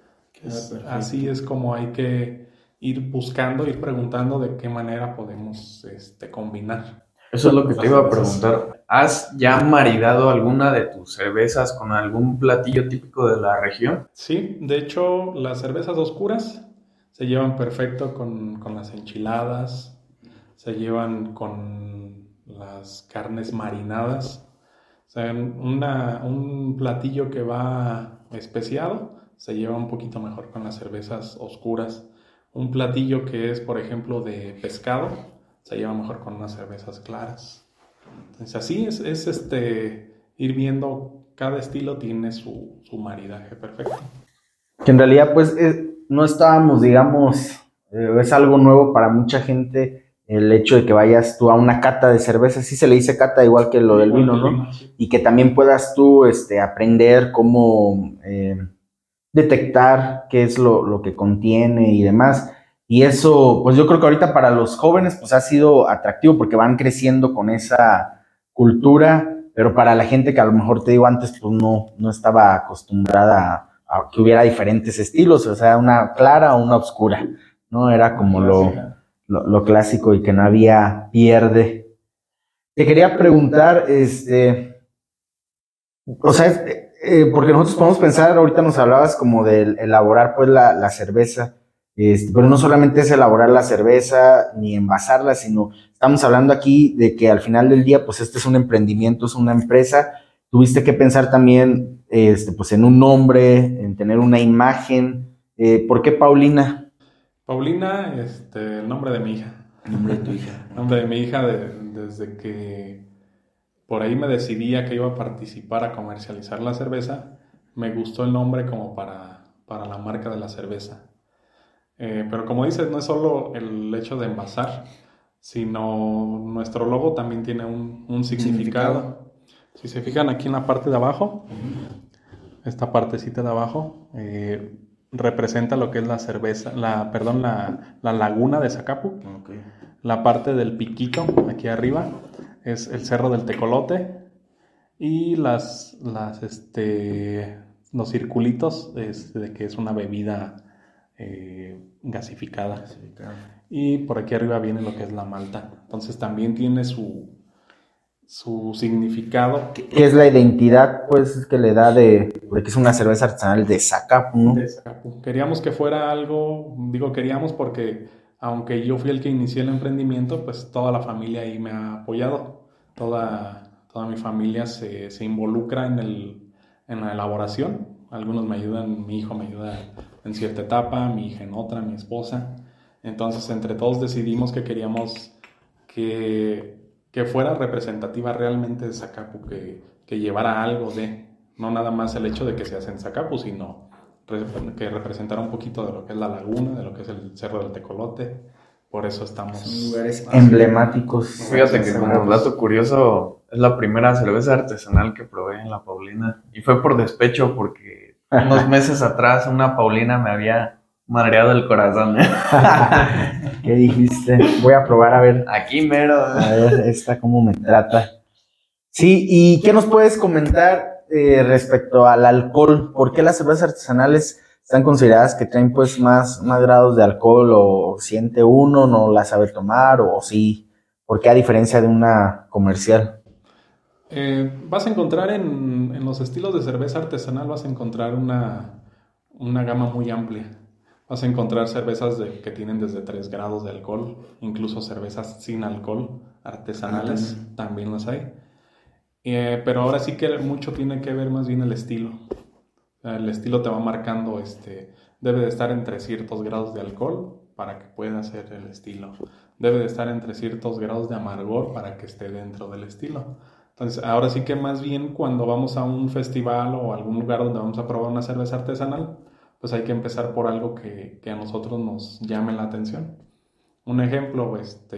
S3: Así es como hay que ir buscando, ir preguntando de qué manera podemos combinar.
S2: Eso es lo que te iba a preguntar. ¿Has ya maridado alguna de tus cervezas con algún platillo típico de la región?
S3: Sí, de hecho, las cervezas oscuras se llevan perfecto con las enchiladas, se llevan con las carnes marinadas. O sea, un platillo que va especiado se lleva un poquito mejor con las cervezas oscuras. Un platillo que es, por ejemplo, de pescado, se lleva mejor con unas cervezas claras. Entonces, así es ir viendo, cada estilo tiene su maridaje perfecto.
S1: Que en realidad, pues, no estábamos, digamos, es algo nuevo para mucha gente el hecho de que vayas tú a una cata de cerveza, sí se le dice cata igual que lo del vino, ¿no? Y que también puedas tú aprender cómo detectar qué es lo que contiene y demás. Y eso, pues yo creo que ahorita para los jóvenes pues ha sido atractivo porque van creciendo con esa cultura, pero para la gente que a lo mejor te digo antes pues no estaba acostumbrada a que hubiera diferentes estilos, o sea, una clara o una oscura, ¿no? Era como lo clásico y que no había pierde. Te quería preguntar, o sea, porque nosotros podemos pensar, ahorita nos hablabas como de elaborar pues la cerveza, pero no solamente es elaborar la cerveza ni envasarla, sino estamos hablando aquí de que al final del día pues este es un emprendimiento, es una empresa. Tuviste que pensar también pues en un nombre, en tener una imagen. ¿Por qué Paulina?
S3: Paulina, el nombre de mi hija.
S4: El nombre de tu hija.
S3: El nombre de mi hija desde que por ahí me decidía que iba a participar a comercializar la cerveza, me gustó el nombre como para la marca de la cerveza. Pero como dices, no es solo el hecho de envasar, sino nuestro logo también tiene un significado. Si se fijan aquí en la parte de abajo, esta partecita de abajo, representa lo que es la cerveza, la laguna de Zacapu.
S4: Okay.
S3: La parte del piquito, aquí arriba, es el Cerro del Tecolote. Y los circulitos, de que es una bebida gasificada. Y por aquí arriba viene lo que es la malta. Entonces también tiene su significado.
S1: ¿Qué es la identidad, pues, que le da de que es una cerveza artesanal de Zacapu, ¿no?
S3: De Zacapu. Queríamos que fuera algo, digo queríamos porque aunque yo fui el que inicié el emprendimiento, pues toda la familia ahí me ha apoyado. Toda mi familia se involucra en la elaboración. Algunos me ayudan, mi hijo me ayuda en cierta etapa, mi hija en otra, mi esposa. Entonces, entre todos decidimos que queríamos que fuera representativa realmente de Zacapu, que llevara algo no nada más el hecho de que se hace en Zacapu, sino que representara un poquito de lo que es la laguna, de lo que es el Cerro del Tecolote. Por eso estamos...
S1: Son lugares emblemáticos.
S2: Fíjate que como dato curioso, es la primera cerveza artesanal que probé en la Paulina. Y fue por despecho, porque unos meses atrás una Paulina me había madreado el corazón.
S1: ¿Qué dijiste? Voy a probar a ver.
S2: Aquí mero.
S1: A ver, esta cómo me trata. Sí, ¿y qué nos puedes comentar respecto al alcohol? ¿Por qué las cervezas artesanales están consideradas que traen pues más grados de alcohol, o siente uno, no la sabe tomar, o sí? ¿Por qué a diferencia de una comercial?
S3: Vas a encontrar en los estilos de cerveza artesanal, vas a encontrar una gama muy amplia. Vas a encontrar cervezas que tienen desde 3 grados de alcohol, incluso cervezas sin alcohol artesanales, también las hay. Pero ahora sí que mucho tiene que ver más bien el estilo. El estilo te va marcando, debe de estar entre ciertos grados de alcohol para que pueda ser el estilo. Debe de estar entre ciertos grados de amargor para que esté dentro del estilo. Entonces, ahora sí que más bien cuando vamos a un festival o algún lugar donde vamos a probar una cerveza artesanal, pues hay que empezar por algo que a nosotros nos llame la atención. Un ejemplo,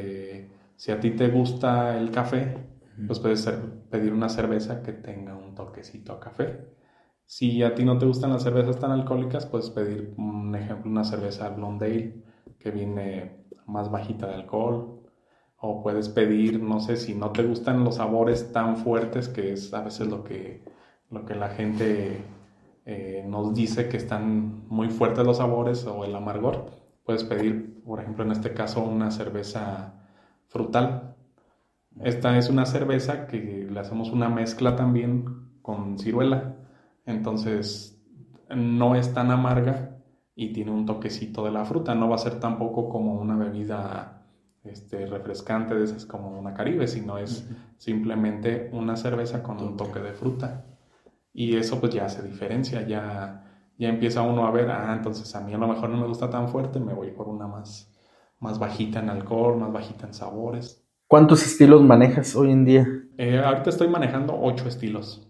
S3: si a ti te gusta el café, pues puedes pedir una cerveza que tenga un toquecito a café. Si a ti no te gustan las cervezas tan alcohólicas, puedes pedir, un ejemplo, una cerveza Blonde Ale, que viene más bajita de alcohol. O puedes pedir, no sé, si no te gustan los sabores tan fuertes, que es a veces lo que la gente nos dice, que están muy fuertes los sabores o el amargor. Puedes pedir, por ejemplo, en este caso, una cerveza frutal. Esta es una cerveza que le hacemos una mezcla también con ciruela. Entonces, no es tan amarga y tiene un toquecito de la fruta. No va a ser tampoco como una bebida refrescante de esas como una Caribe, sino es simplemente una cerveza con un toque de fruta. Y eso pues ya hace diferencia, ya empieza uno a ver, entonces a mí a lo mejor no me gusta tan fuerte, me voy por una más bajita en alcohol, más bajita en sabores.
S1: ¿Cuántos estilos manejas hoy en día?
S3: Ahorita estoy manejando 8 estilos.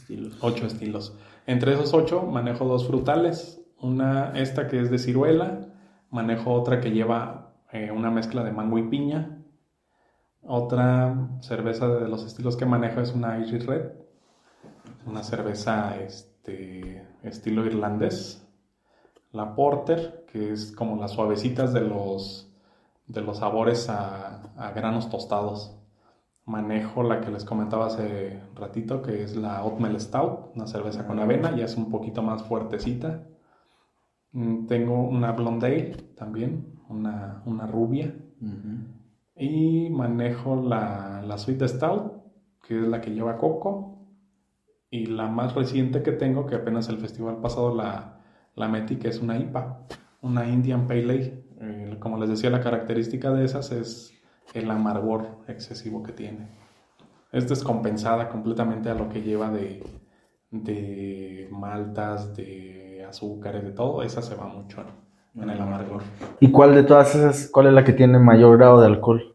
S3: 8 estilos. Entre esos 8 manejo 2 frutales, esta que es de ciruela, manejo otra que lleva una mezcla de mango y piña. Otra cerveza de los estilos que manejo es una Irish Red, una cerveza estilo irlandés. La Porter, que es como las suavecitas de los sabores a granos tostados. Manejo la que les comentaba hace ratito, que es la Oatmeal Stout, una cerveza con avena, ya es un poquito más fuertecita. Tengo una Blonde Ale también, una rubia. Y manejo la Sweet Stout, que es la que lleva coco. Y la más reciente que tengo, que apenas el festival pasado la metí, que es una IPA, una Indian Pale Ale. Como les decía, la característica de esas es el amargor excesivo que tiene. Es descompensada completamente a lo que lleva de maltas, de azúcares, de todo. Esa se va mucho en el amargor.
S1: ¿Y cuál de todas esas, cuál es la que tiene mayor grado de alcohol?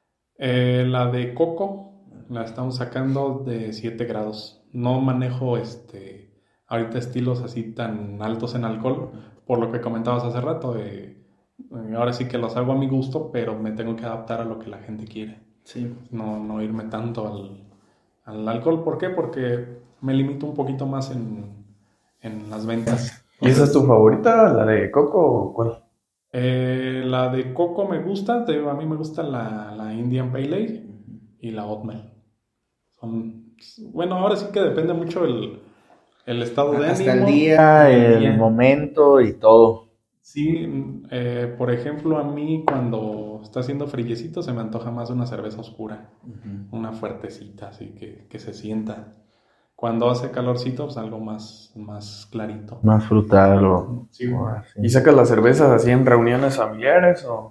S3: La de coco la estamos sacando de 7 grados. No manejo ahorita estilos así tan altos en alcohol, por lo que comentabas hace rato. Ahora sí que los hago a mi gusto, pero me tengo que adaptar a lo que la gente quiere.
S4: Sí.
S3: No irme tanto al alcohol. ¿Por qué? Porque me limito un poquito más en las ventas.
S2: ¿Y esa es tu favorita, la de coco o cuál?
S3: La de coco me gusta, a mí me gusta la Indian Pale Ale y la Oatmeal. Bueno, ahora sí que depende mucho el estado de
S1: Hasta
S3: ánimo.
S1: el día, el
S3: día.
S1: momento y todo.
S3: Sí, por ejemplo, a mí cuando está haciendo frillecito se me antoja más una cerveza oscura, una fuertecita, así que se sienta. Cuando hace calorcito, pues algo más clarito.
S1: Más frutal o
S3: Sí.
S1: así.
S2: ¿Y sacas las cervezas así en reuniones familiares o...?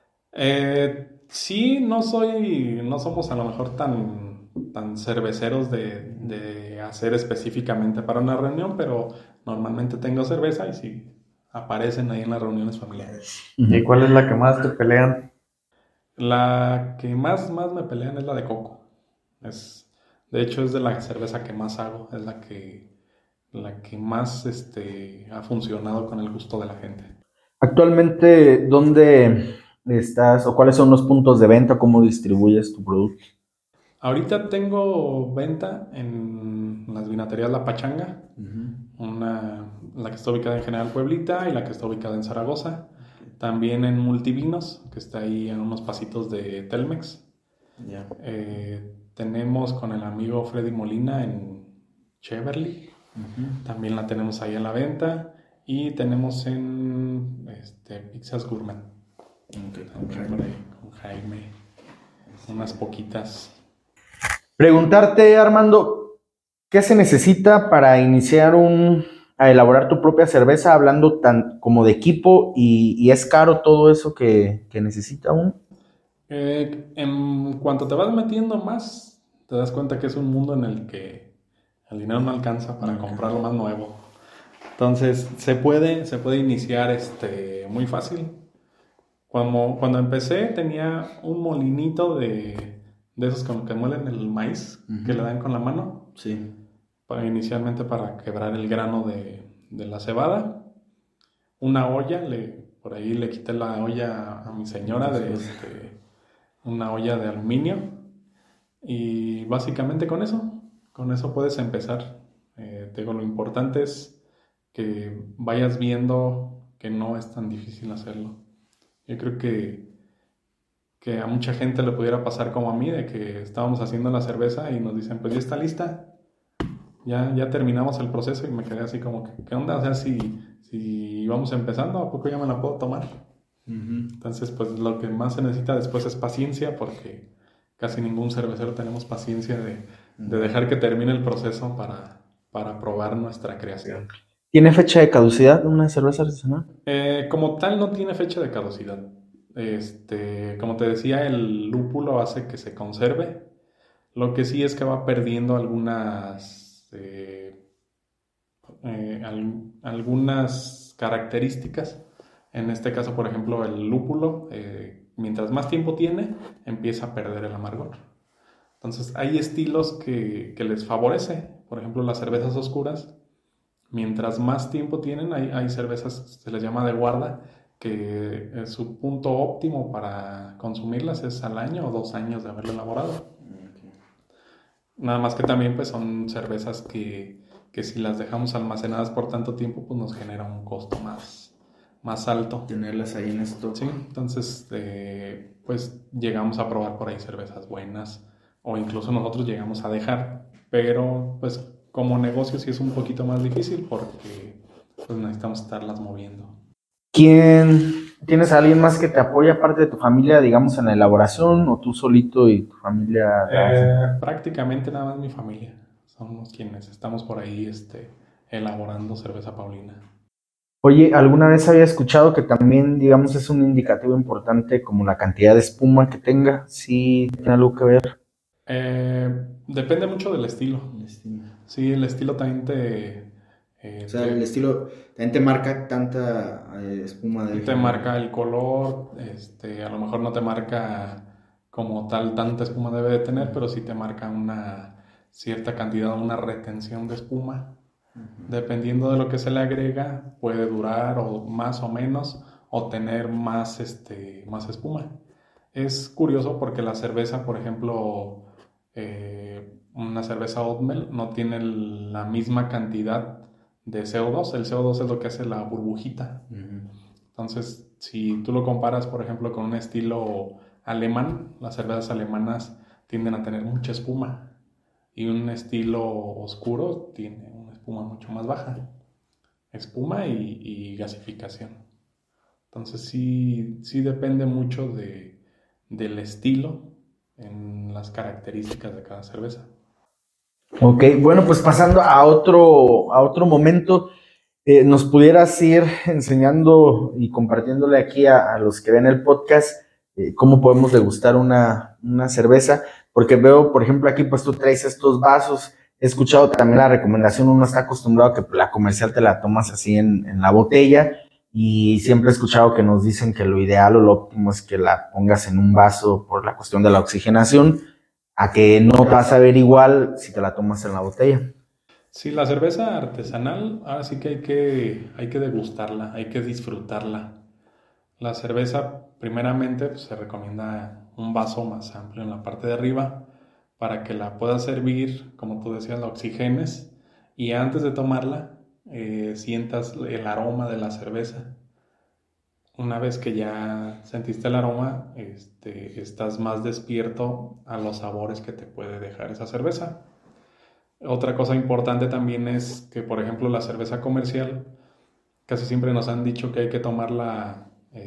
S3: Sí, no somos a lo mejor tan cerveceros de hacer específicamente para una reunión, pero normalmente tengo cerveza y sí aparecen ahí en las reuniones familiares.
S2: ¿Y cuál es la que más te pelean?
S3: La que más me pelean es la de coco. De hecho, es de la cerveza que más hago, es la que más ha funcionado con el gusto de la gente.
S1: Actualmente, ¿dónde estás o cuáles son los puntos de venta? ¿Cómo distribuyes tu producto?
S3: Ahorita tengo venta en las vinaterías La Pachanga, la que está ubicada en General Pueblita y la que está ubicada en Zaragoza. También en Multivinos, que está ahí en unos pasitos de Telmex.
S4: Ya.
S3: Tenemos con el amigo Freddy Molina en Cheverly. También la tenemos ahí a la venta. Y tenemos en Pizzas Gourmet. También por ahí, con Jaime. Unas poquitas.
S1: Preguntarte, Armando, ¿qué se necesita para iniciar a elaborar tu propia cerveza, hablando tan como de equipo y es caro todo eso que necesita uno?
S3: En cuanto te vas metiendo más, te das cuenta que es un mundo en el que el dinero no alcanza para comprar lo más nuevo. Entonces, se puede iniciar muy fácil. Cuando empecé, tenía un molinito de esos con que muelen el maíz, que le dan con la mano.
S4: Sí.
S3: Inicialmente para quebrar el grano de la cebada. Una olla, por ahí le quité la olla a mi señora una olla de aluminio. Y básicamente con eso puedes empezar. Te digo, lo importante es que vayas viendo que no es tan difícil hacerlo. Yo creo que a mucha gente le pudiera pasar como a mí, de que estábamos haciendo la cerveza y nos dicen, pues ya está lista, ya terminamos el proceso, y me quedé así como que, ¿qué onda? O sea, si vamos empezando, ¿a poco ya me la puedo tomar? Entonces, pues lo que más se necesita después es paciencia, porque casi ningún cervecero tenemos paciencia de dejar que termine el proceso para probar nuestra creación.
S1: ¿Tiene fecha de caducidad una cerveza artesanal?
S3: Como tal, no tiene fecha de caducidad. Como te decía, el lúpulo hace que se conserve. Lo que sí es que va perdiendo algunas características. En este caso, por ejemplo, el lúpulo, mientras más tiempo tiene, empieza a perder el amargor. Entonces, hay estilos que les favorece. Por ejemplo, las cervezas oscuras, mientras más tiempo tienen, hay cervezas, se les llama de guarda, que su punto óptimo para consumirlas es al año o 2 años de haberlo elaborado. Nada más que también pues son cervezas que si las dejamos almacenadas por tanto tiempo, pues nos genera un costo más alto.
S4: Tenerlas ahí en stock.
S3: Sí, entonces pues llegamos a probar por ahí cervezas buenas, o incluso nosotros llegamos a dejar, pero pues como negocio sí es un poquito más difícil, porque pues necesitamos estarlas moviendo.
S1: ¿Tienes a alguien más que te apoya aparte de tu familia, digamos, en la elaboración, o tú solito y tu familia?
S3: Prácticamente nada más mi familia. Somos quienes estamos por ahí elaborando cerveza Paulina.
S1: Oye, ¿alguna vez había escuchado que también, digamos, es un indicativo importante como la cantidad de espuma que tenga? ¿Sí tiene algo que ver?
S3: Depende mucho del estilo. Sí, el estilo también
S4: o sea, el estilo también te marca tanta espuma de...
S3: Te marca el color, a lo mejor no te marca como tal tanta espuma debe de tener, pero sí te marca una cierta cantidad, una retención de espuma. Dependiendo de lo que se le agrega, puede durar o más o menos, o tener más espuma. Es curioso porque la cerveza, por ejemplo, una cerveza Oatmeal no tiene la misma cantidad de CO2. El CO2 es lo que hace la burbujita. Entonces, si tú lo comparas, por ejemplo, con un estilo alemán, las cervezas alemanas tienden a tener mucha espuma y un estilo oscuro tiene una espuma mucho más baja. Espuma y gasificación. Entonces, sí depende mucho del estilo en las características de cada cerveza.
S1: Ok, bueno, pues pasando a otro momento, nos pudieras ir enseñando y compartiéndole aquí a los que ven el podcast cómo podemos degustar una cerveza, porque veo, por ejemplo, aquí pues tú traes estos vasos. He escuchado también la recomendación, uno está acostumbrado a que la comercial te la tomas así en la botella, y siempre he escuchado que nos dicen que lo ideal o lo óptimo es que la pongas en un vaso por la cuestión de la oxigenación, a que no te vas a ver igual si te la tomas en la botella.
S3: Sí, la cerveza artesanal, ahora sí que hay que degustarla, hay que disfrutarla. La cerveza, primeramente, pues, se recomienda un vaso más amplio en la parte de arriba para que la puedas servir, como tú decías, la oxigenes, y antes de tomarla sientas el aroma de la cerveza. Una vez que ya sentiste el aroma, estás más despierto a los sabores que te puede dejar esa cerveza. Otra cosa importante también es que, por ejemplo, la cerveza comercial, casi siempre nos han dicho que hay que tomarla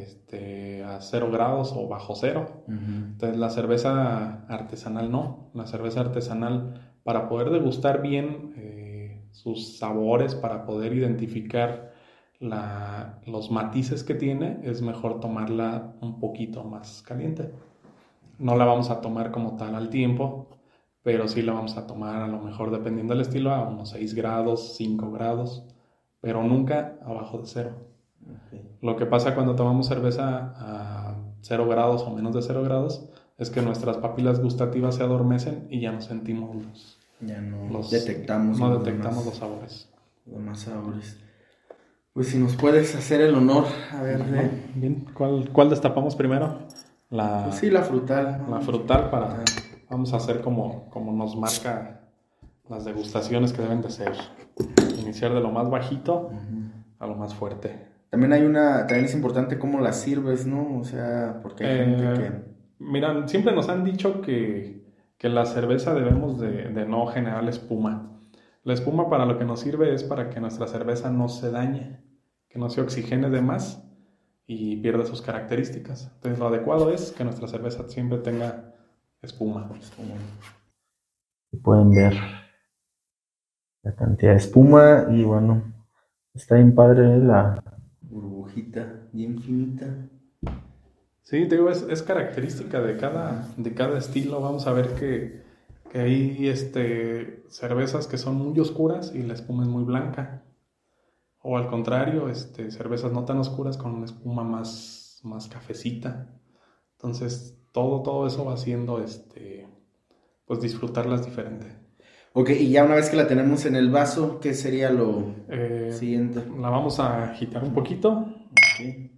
S3: a 0 grados o bajo cero. Entonces, la cerveza artesanal no. La cerveza artesanal, para poder degustar bien sus sabores, para poder identificar los matices que tiene, es mejor tomarla un poquito más caliente. No la vamos a tomar como tal al tiempo, pero sí la vamos a tomar, a lo mejor dependiendo del estilo, a unos 6 grados, 5 grados, pero nunca abajo de cero. Okay. Lo que pasa cuando tomamos cerveza a 0 grados o menos de 0 grados es que nuestras papilas gustativas se adormecen y ya no sentimos
S4: detectamos
S3: los sabores.
S4: Los más sabores. Pues si nos puedes hacer el honor, a ver.
S3: Bien, ¿cuál destapamos primero?
S4: Pues sí, la frutal.
S3: La frutal vamos a hacer como nos marca las degustaciones que deben de ser. Iniciar de lo más bajito a lo más fuerte.
S4: También es importante cómo la sirves, ¿no? O sea, porque hay gente que...
S3: Mira, siempre nos han dicho que la cerveza debemos de no generar espuma. La espuma para lo que nos sirve es para que nuestra cerveza no se dañe, que no se oxigene de más y pierda sus características. Entonces lo adecuado es que nuestra cerveza siempre tenga espuma.
S1: Pueden ver la cantidad de espuma y bueno, está bien padre la
S4: burbujita, bien finita.
S3: Sí, te digo, es característica de cada estilo. Vamos a ver que hay cervezas que son muy oscuras y la espuma es muy blanca. O al contrario, cervezas no tan oscuras con una espuma más cafecita. Entonces, todo eso va haciendo pues disfrutarlas diferente.
S4: Ok, y ya una vez que la tenemos en el vaso, ¿qué sería lo siguiente?
S3: La vamos a agitar un poquito.
S4: Okay.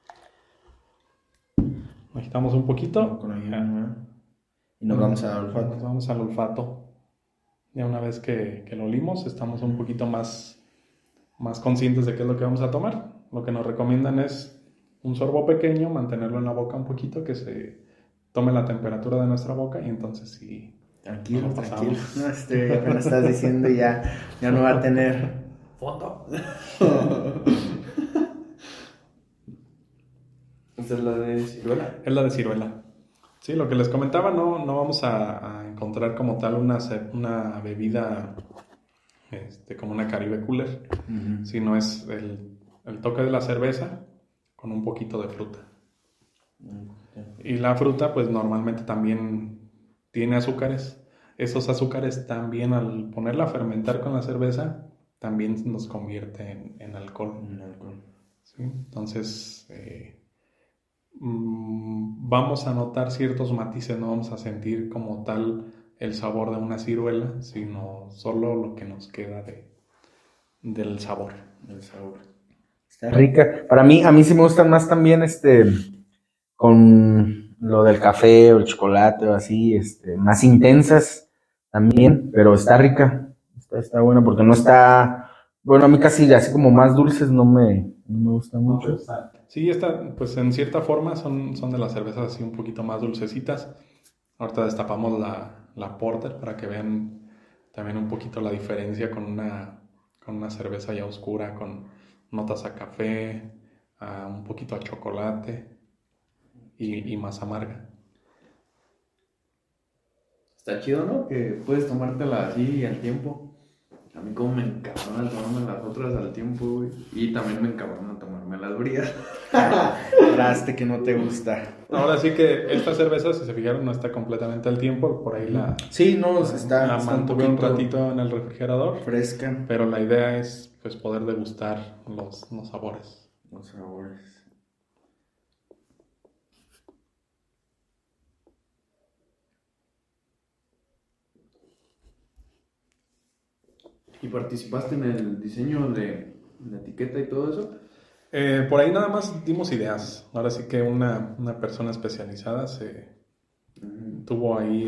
S3: Agitamos un poquito.
S4: Y nos vamos al olfato.
S3: Nos vamos al olfato. Ya una vez que lo olimos, estamos un poquito más conscientes de qué es lo que vamos a tomar. Lo que nos recomiendan es un sorbo pequeño, mantenerlo en la boca un poquito, que se tome la temperatura de nuestra boca y entonces sí.
S4: Tranquilo. No, me lo estás diciendo y ya no va a tener foto.
S2: ¿Esta es la de ciruela?
S3: Es la de ciruela. Sí, lo que les comentaba, no vamos a encontrar como tal una bebida como una Caribe Cooler, sino es el toque de la cerveza con un poquito de fruta. Y la fruta, pues normalmente también tiene azúcares. Esos azúcares también, al ponerla a fermentar con la cerveza, también nos convierte en alcohol. ¿Sí? Entonces, vamos a notar ciertos matices, no vamos a sentir como tal el sabor de una ciruela, sino solo lo que nos queda del sabor.
S1: Está rica. A mí sí me gustan más también con lo del café o el chocolate o así, más intensas también, pero está rica. Está buena porque no está Bueno, a mí casi así como más dulces no me gustan mucho.
S3: Sí, pues en cierta forma son de las cervezas así un poquito más dulcecitas. Ahorita destapamos la Porter para que vean también un poquito la diferencia con una cerveza ya oscura, con notas a café, un poquito a chocolate y más amarga.
S2: Está chido, ¿no? Que puedes tomártela así al tiempo. A mí como me encabrona tomarme las otras al tiempo, güey. Y también me encabrona tomarme las frías.
S4: Traste que no te gusta.
S3: Ahora sí que esta cerveza, si se fijaron, no está completamente al tiempo. Por ahí
S4: Sí, no,
S3: la
S4: está
S3: mantuve un ratito en el refrigerador.
S4: fresca.
S3: Pero la idea es pues poder degustar los sabores.
S4: Los sabores.
S2: ¿Y participaste en el diseño de la etiqueta y todo eso?
S3: Por ahí nada más dimos ideas. Ahora sí que una persona especializada tuvo ahí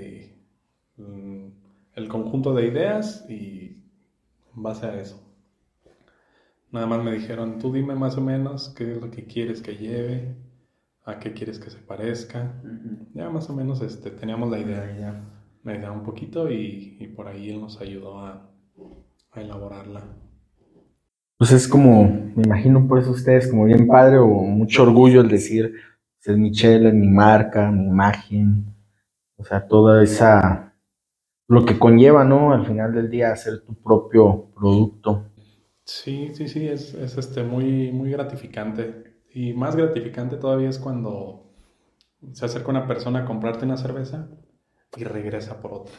S3: el conjunto de ideas y en base a eso. Nada más me dijeron, tú dime más o menos qué es lo que quieres que lleve, a qué quieres que se parezca. Ya más o menos teníamos la idea un poquito y por ahí él nos ayudó a elaborarla.
S1: Pues es como, me imagino pues ustedes como bien padre o mucho orgullo el decir, pues, es mi chela, es mi marca, mi imagen, o sea, toda esa, lo que conlleva, ¿no? Al final del día hacer tu propio producto.
S3: Sí, es muy, muy gratificante. Y más gratificante todavía es cuando se acerca una persona a comprarte una cerveza y regresa por otra.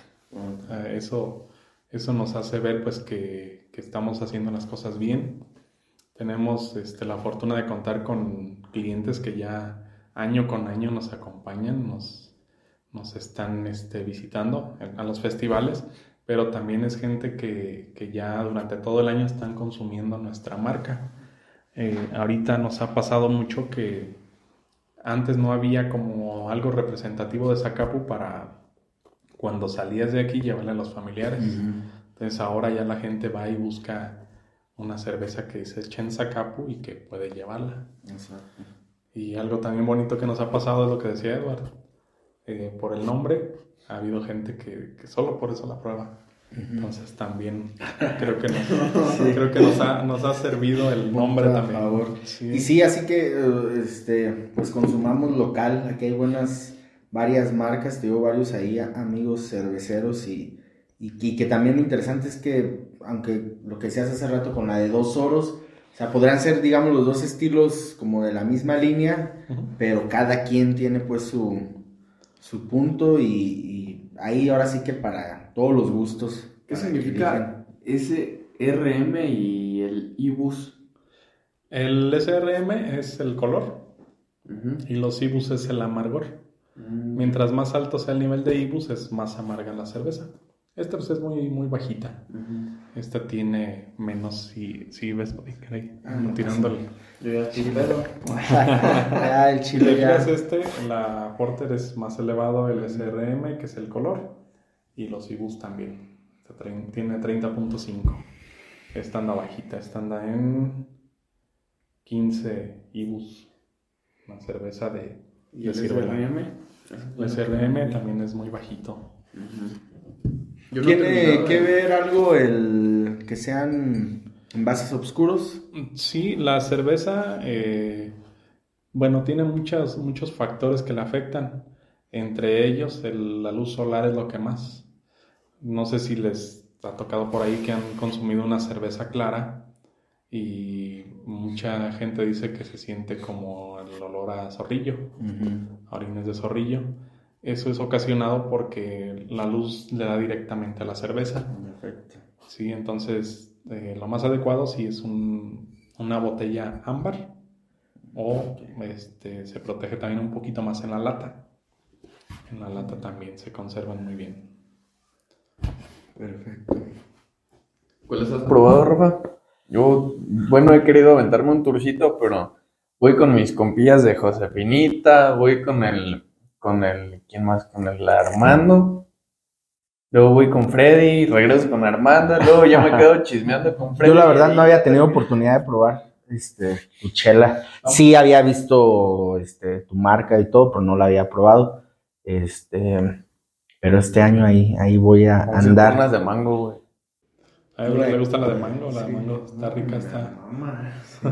S3: Eso nos hace ver pues que estamos haciendo las cosas bien. Tenemos la fortuna de contar con clientes que ya año con año nos acompañan, nos están visitando a los festivales, pero también es gente que ya durante todo el año están consumiendo nuestra marca. Ahorita nos ha pasado mucho que antes no había como algo representativo de Zacapu para cuando salías de aquí llevarle a los familiares. Entonces ahora ya la gente va y busca una cerveza que se echa en Zacapu y que puede llevarla.
S4: Exacto.
S3: Y algo también bonito que nos ha pasado es lo que decía Eduardo. Por el nombre, ha habido gente que solo por eso la prueba. Entonces también creo que nos ha servido el nombre
S4: Punto a
S3: también.
S4: favor.
S3: Sí.
S4: Y sí, así que pues consumamos local. Aquí hay varias marcas, te digo, varios ahí amigos cerveceros y que también lo interesante es que, aunque lo que decías hace rato con la de Dos Oros, o sea, podrán ser, digamos, los dos estilos como de la misma línea, pero cada quien tiene pues su punto y ahí ahora sí que para todos los gustos.
S2: ¿Qué significa SRM y el IBUS?
S3: El SRM es el color y los IBUs es el amargor. Mientras más alto sea el nivel de IBUs, es más amarga la cerveza. Esta pues es muy, muy bajita. Esta tiene menos, si ves, tirando el...
S2: Yo ya chilero.
S4: Ya, el chile ya.
S3: La Porter es más elevado, el SRM, que es el color, y los IBUs también. Tiene 30.5. Esta anda bajita, esta anda en 15 IBUs. Una cerveza de...
S2: ¿Y el SRM?
S3: El SRM también es muy bajito.
S4: ¿Tiene que ver algo el que sean envases oscuros?
S3: Sí, la cerveza, bueno, tiene muchos factores que la afectan. Entre ellos, la luz solar es lo que más. No sé si les ha tocado por ahí que han consumido una cerveza clara y mucha gente dice que se siente como el olor a zorrillo, a orines de zorrillo. Eso es ocasionado porque la luz le da directamente a la cerveza.
S4: Perfecto.
S3: Sí, entonces lo más adecuado sí es una botella ámbar o se protege también un poquito más en la lata. En la lata también se conservan muy bien.
S4: Perfecto.
S2: ¿Cuáles has probado, Rafa? Yo, bueno, he querido aventarme un tourcito, pero voy con mis compillas de Josepinita, voy con ¿quién más? Con el Armando. luego voy con Freddy, regreso con Armando, luego ya me quedo chismeando con Freddy.
S1: Yo la verdad no había tenido oportunidad de probar tu chela. Sí había visto tu marca y todo, pero no la había probado. Pero este año ahí voy a
S2: Vamos a hacer
S1: andar.
S2: unas de mango, güey.
S3: A él le gusta la de mango, la de
S4: Sí.
S3: mango está rica, está
S4: Mamá.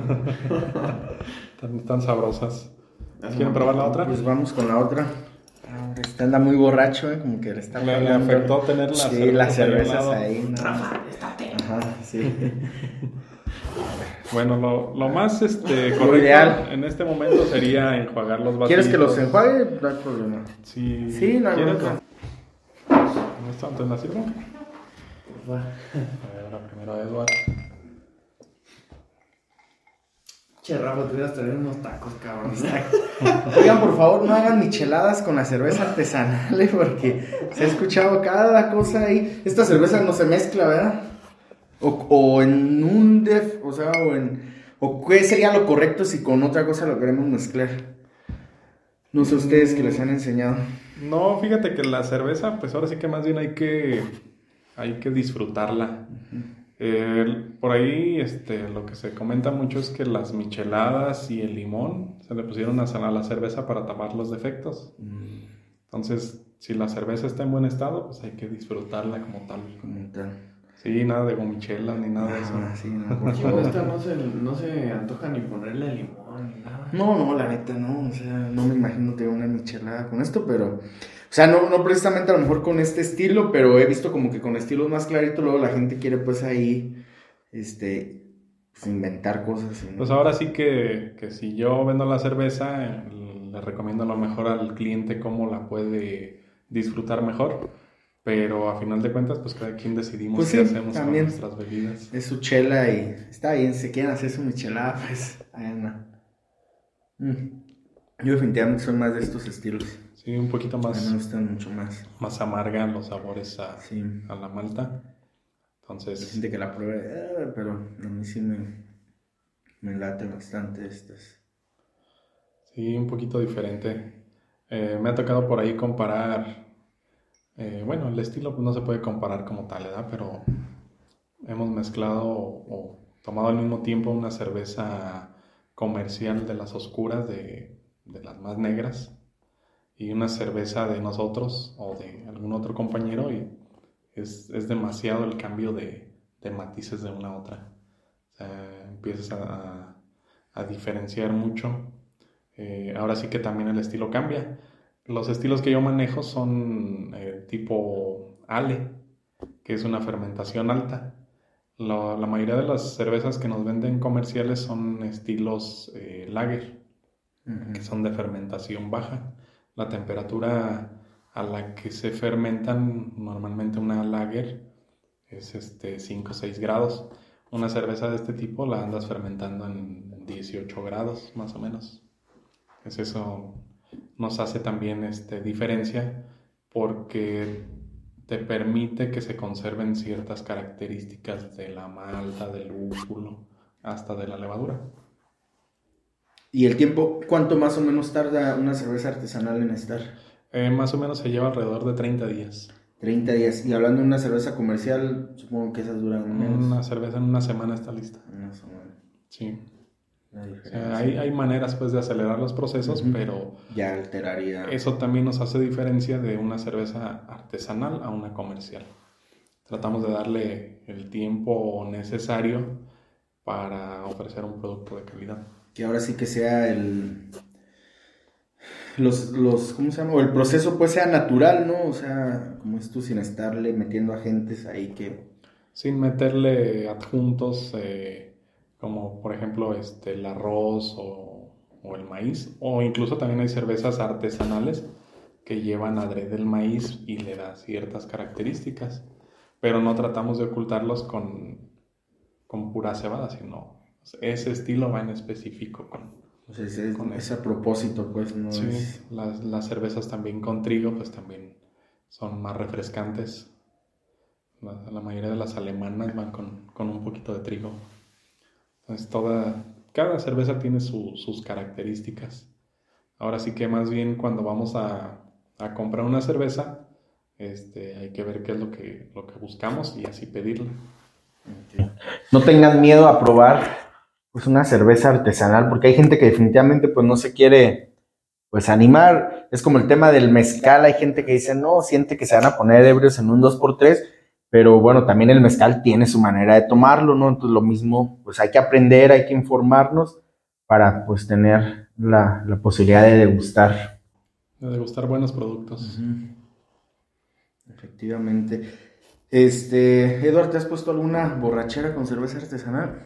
S3: tan sabrosas. ¿Quieren probar la otra?
S4: Pues vamos con la otra. Esta anda muy borracho, como que le está
S3: Le
S4: pegando.
S3: afectó tener las
S4: Sí, las
S3: cervezas
S4: cervezas
S3: ahí al lado.
S4: ahí. Ajá, sí.
S3: Bueno, lo más correcto
S4: ideal.
S3: en este momento sería enjuagar los vasitos.
S4: ¿Quieres que los enjuague? No hay problema.
S3: Sí,
S4: Sí, no hay
S3: ¿quieres?
S4: bronca.
S3: ¿En esto antes la sirvo? A ver, ahora primero Edward.
S2: Che, Rafa, te hubieras traído unos tacos, cabrón.
S4: Oigan, por favor, no hagan micheladas con la cerveza artesanal, porque se ha escuchado cada cosa ahí. Esta cerveza no se mezcla, ¿verdad? O en un o qué sería lo correcto si con otra cosa lo queremos mezclar. No sé ustedes que les han enseñado.
S3: No, fíjate que la cerveza, pues ahora sí que más bien hay que disfrutarla. Por ahí lo que se comenta mucho es que las micheladas y el limón se le pusieron a la cerveza para tapar los defectos. Entonces, si la cerveza está en buen estado, pues hay que disfrutarla como tal.
S4: Como tal.
S3: Sí, nada de gomichelas ni nada de eso.
S4: Sí, no, por
S2: Yo
S4: favor.
S2: esta no se antoja ni ponerle limón ni nada.
S4: No, la neta, no. O sea, no me imagino tener una michelada con esto, pero. O sea, no precisamente a lo mejor con este estilo, pero he visto como que con estilos más claritos, luego la gente quiere pues ahí, pues inventar cosas. ¿No?
S3: Pues ahora sí que si yo vendo la cerveza, le recomiendo a lo mejor al cliente cómo la puede disfrutar mejor, pero a final de cuentas, pues cada quien decidimos
S4: Pues
S3: qué
S4: sí,
S3: hacemos
S4: también.
S3: con nuestras bebidas.
S4: Es su chela y está bien, si quieren hacer su michelada, pues, ahí anda. Yo definitivamente soy más de estos estilos.
S3: Sí, un poquito
S4: A mí me
S3: más,
S4: gustan mucho más.
S3: más amarga los sabores
S4: Sí.
S3: a la malta.
S4: Hay
S3: Entonces,
S4: gente que la pruebe, pero a mí sí me late bastante estas.
S3: sí, un poquito diferente. Me ha tocado por ahí comparar, bueno, el estilo pues, no se puede comparar como tal, ¿verdad? Pero hemos mezclado o tomado al mismo tiempo una cerveza comercial de las oscuras, de las más negras, y una cerveza de nosotros o de algún otro compañero, y es demasiado el cambio de matices de una a otra. O sea, empiezas a diferenciar mucho. Ahora sí que también el estilo cambia. Los estilos que yo manejo son tipo Ale, que es una fermentación alta. La mayoría de las cervezas que nos venden comerciales son estilos lager, que son de fermentación baja. La temperatura a la que se fermentan normalmente una lager es 5 o 6 grados. Una cerveza de este tipo la andas fermentando en 18 grados más o menos. Eso nos hace también diferencia, porque te permite que se conserven ciertas características de la malta, del lúpulo, hasta de la levadura.
S4: ¿Y el tiempo, cuánto más o menos tarda una cerveza artesanal en estar?
S3: Más o menos se lleva alrededor de 30 días.
S4: 30 días. Y hablando de una cerveza comercial, supongo que esas duran menos.
S3: Una cerveza en una semana está lista.
S4: Una semana.
S3: Sí.
S4: La
S3: O
S4: diferencia.
S3: sea, hay maneras pues de acelerar los procesos, pero
S4: Ya alteraría.
S3: eso también nos hace diferencia de una cerveza artesanal a una comercial. Tratamos de darle el tiempo necesario para ofrecer un producto de calidad.
S4: Que ahora sí que sea ¿cómo se llama? O el proceso pues sea natural, ¿no? O sea, como esto sin estarle metiendo agentes ahí que...
S3: Sin meterle adjuntos como por ejemplo el arroz o el maíz, o incluso también hay cervezas artesanales que llevan adrede el maíz y le da ciertas características, pero no tratamos de ocultarlos con pura cebada, sino ese estilo va en específico
S4: O sea,
S3: con
S4: es a propósito, pues, no
S3: sí,
S4: es...
S3: las cervezas también con trigo, pues también son más refrescantes. La mayoría de las alemanas van con un poquito de trigo. Entonces, cada cerveza tiene sus características. Ahora sí que más bien cuando vamos a comprar una cerveza, hay que ver qué es lo que buscamos y así pedirla.
S1: No tengan miedo a probar pues una cerveza artesanal, porque hay gente que definitivamente pues no se quiere pues animar. Es como el tema del mezcal, hay gente que dice, no, siente que se van a poner ebrios en un 2x3, pero bueno, también el mezcal tiene su manera de tomarlo, ¿no? Entonces lo mismo, pues hay que aprender, hay que informarnos para pues tener la posibilidad de degustar.
S3: De degustar buenos productos.
S4: Efectivamente. Eduardo, ¿te has puesto alguna borrachera con cerveza artesanal?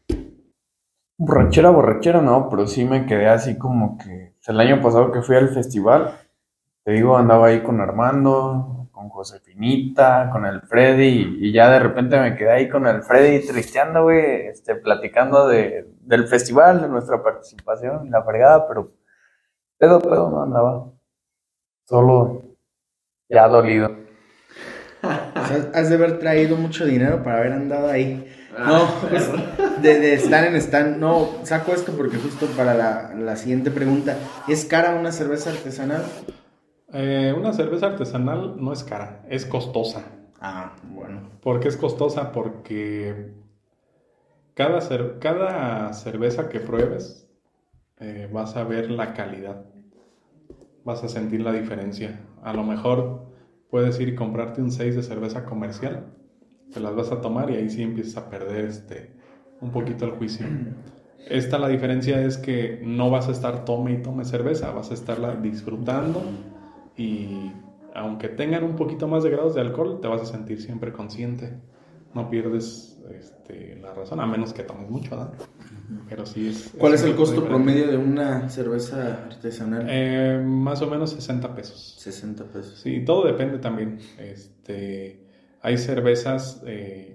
S2: Borrachera no, pero sí me quedé así como que el año pasado que fui al festival, te digo, andaba ahí con Armando, con Josefinita, con el Freddy, y ya de repente me quedé ahí con el Freddy tristeando, güey, platicando del festival, de nuestra participación, la fregada, pero pedo no andaba, solo ya dolido.
S4: O sea, has de haber traído mucho dinero para haber andado ahí. No, pues, de stand en stand. No, saco esto porque justo para la siguiente pregunta. ¿Es cara una cerveza artesanal?
S3: Una cerveza artesanal no es cara, es costosa.
S4: Ah, bueno.
S3: ¿Por qué es costosa? Porque cada cerveza que pruebes vas a ver la calidad, vas a sentir la diferencia. A lo mejor puedes ir y comprarte un 6 de cerveza comercial, te las vas a tomar y ahí sí empiezas a perder un poquito el juicio. La diferencia es que no vas a estar tome y tome cerveza, vas a estarla disfrutando y aunque tengan un poquito más de grados de alcohol, te vas a sentir siempre consciente. No pierdes la razón, a menos que tomes mucho, ¿no? Pero sí es...
S4: ¿Cuál es el costo promedio de una cerveza artesanal?
S3: Más o menos 60 pesos.
S4: 60 pesos.
S3: Sí, todo depende también. Hay cervezas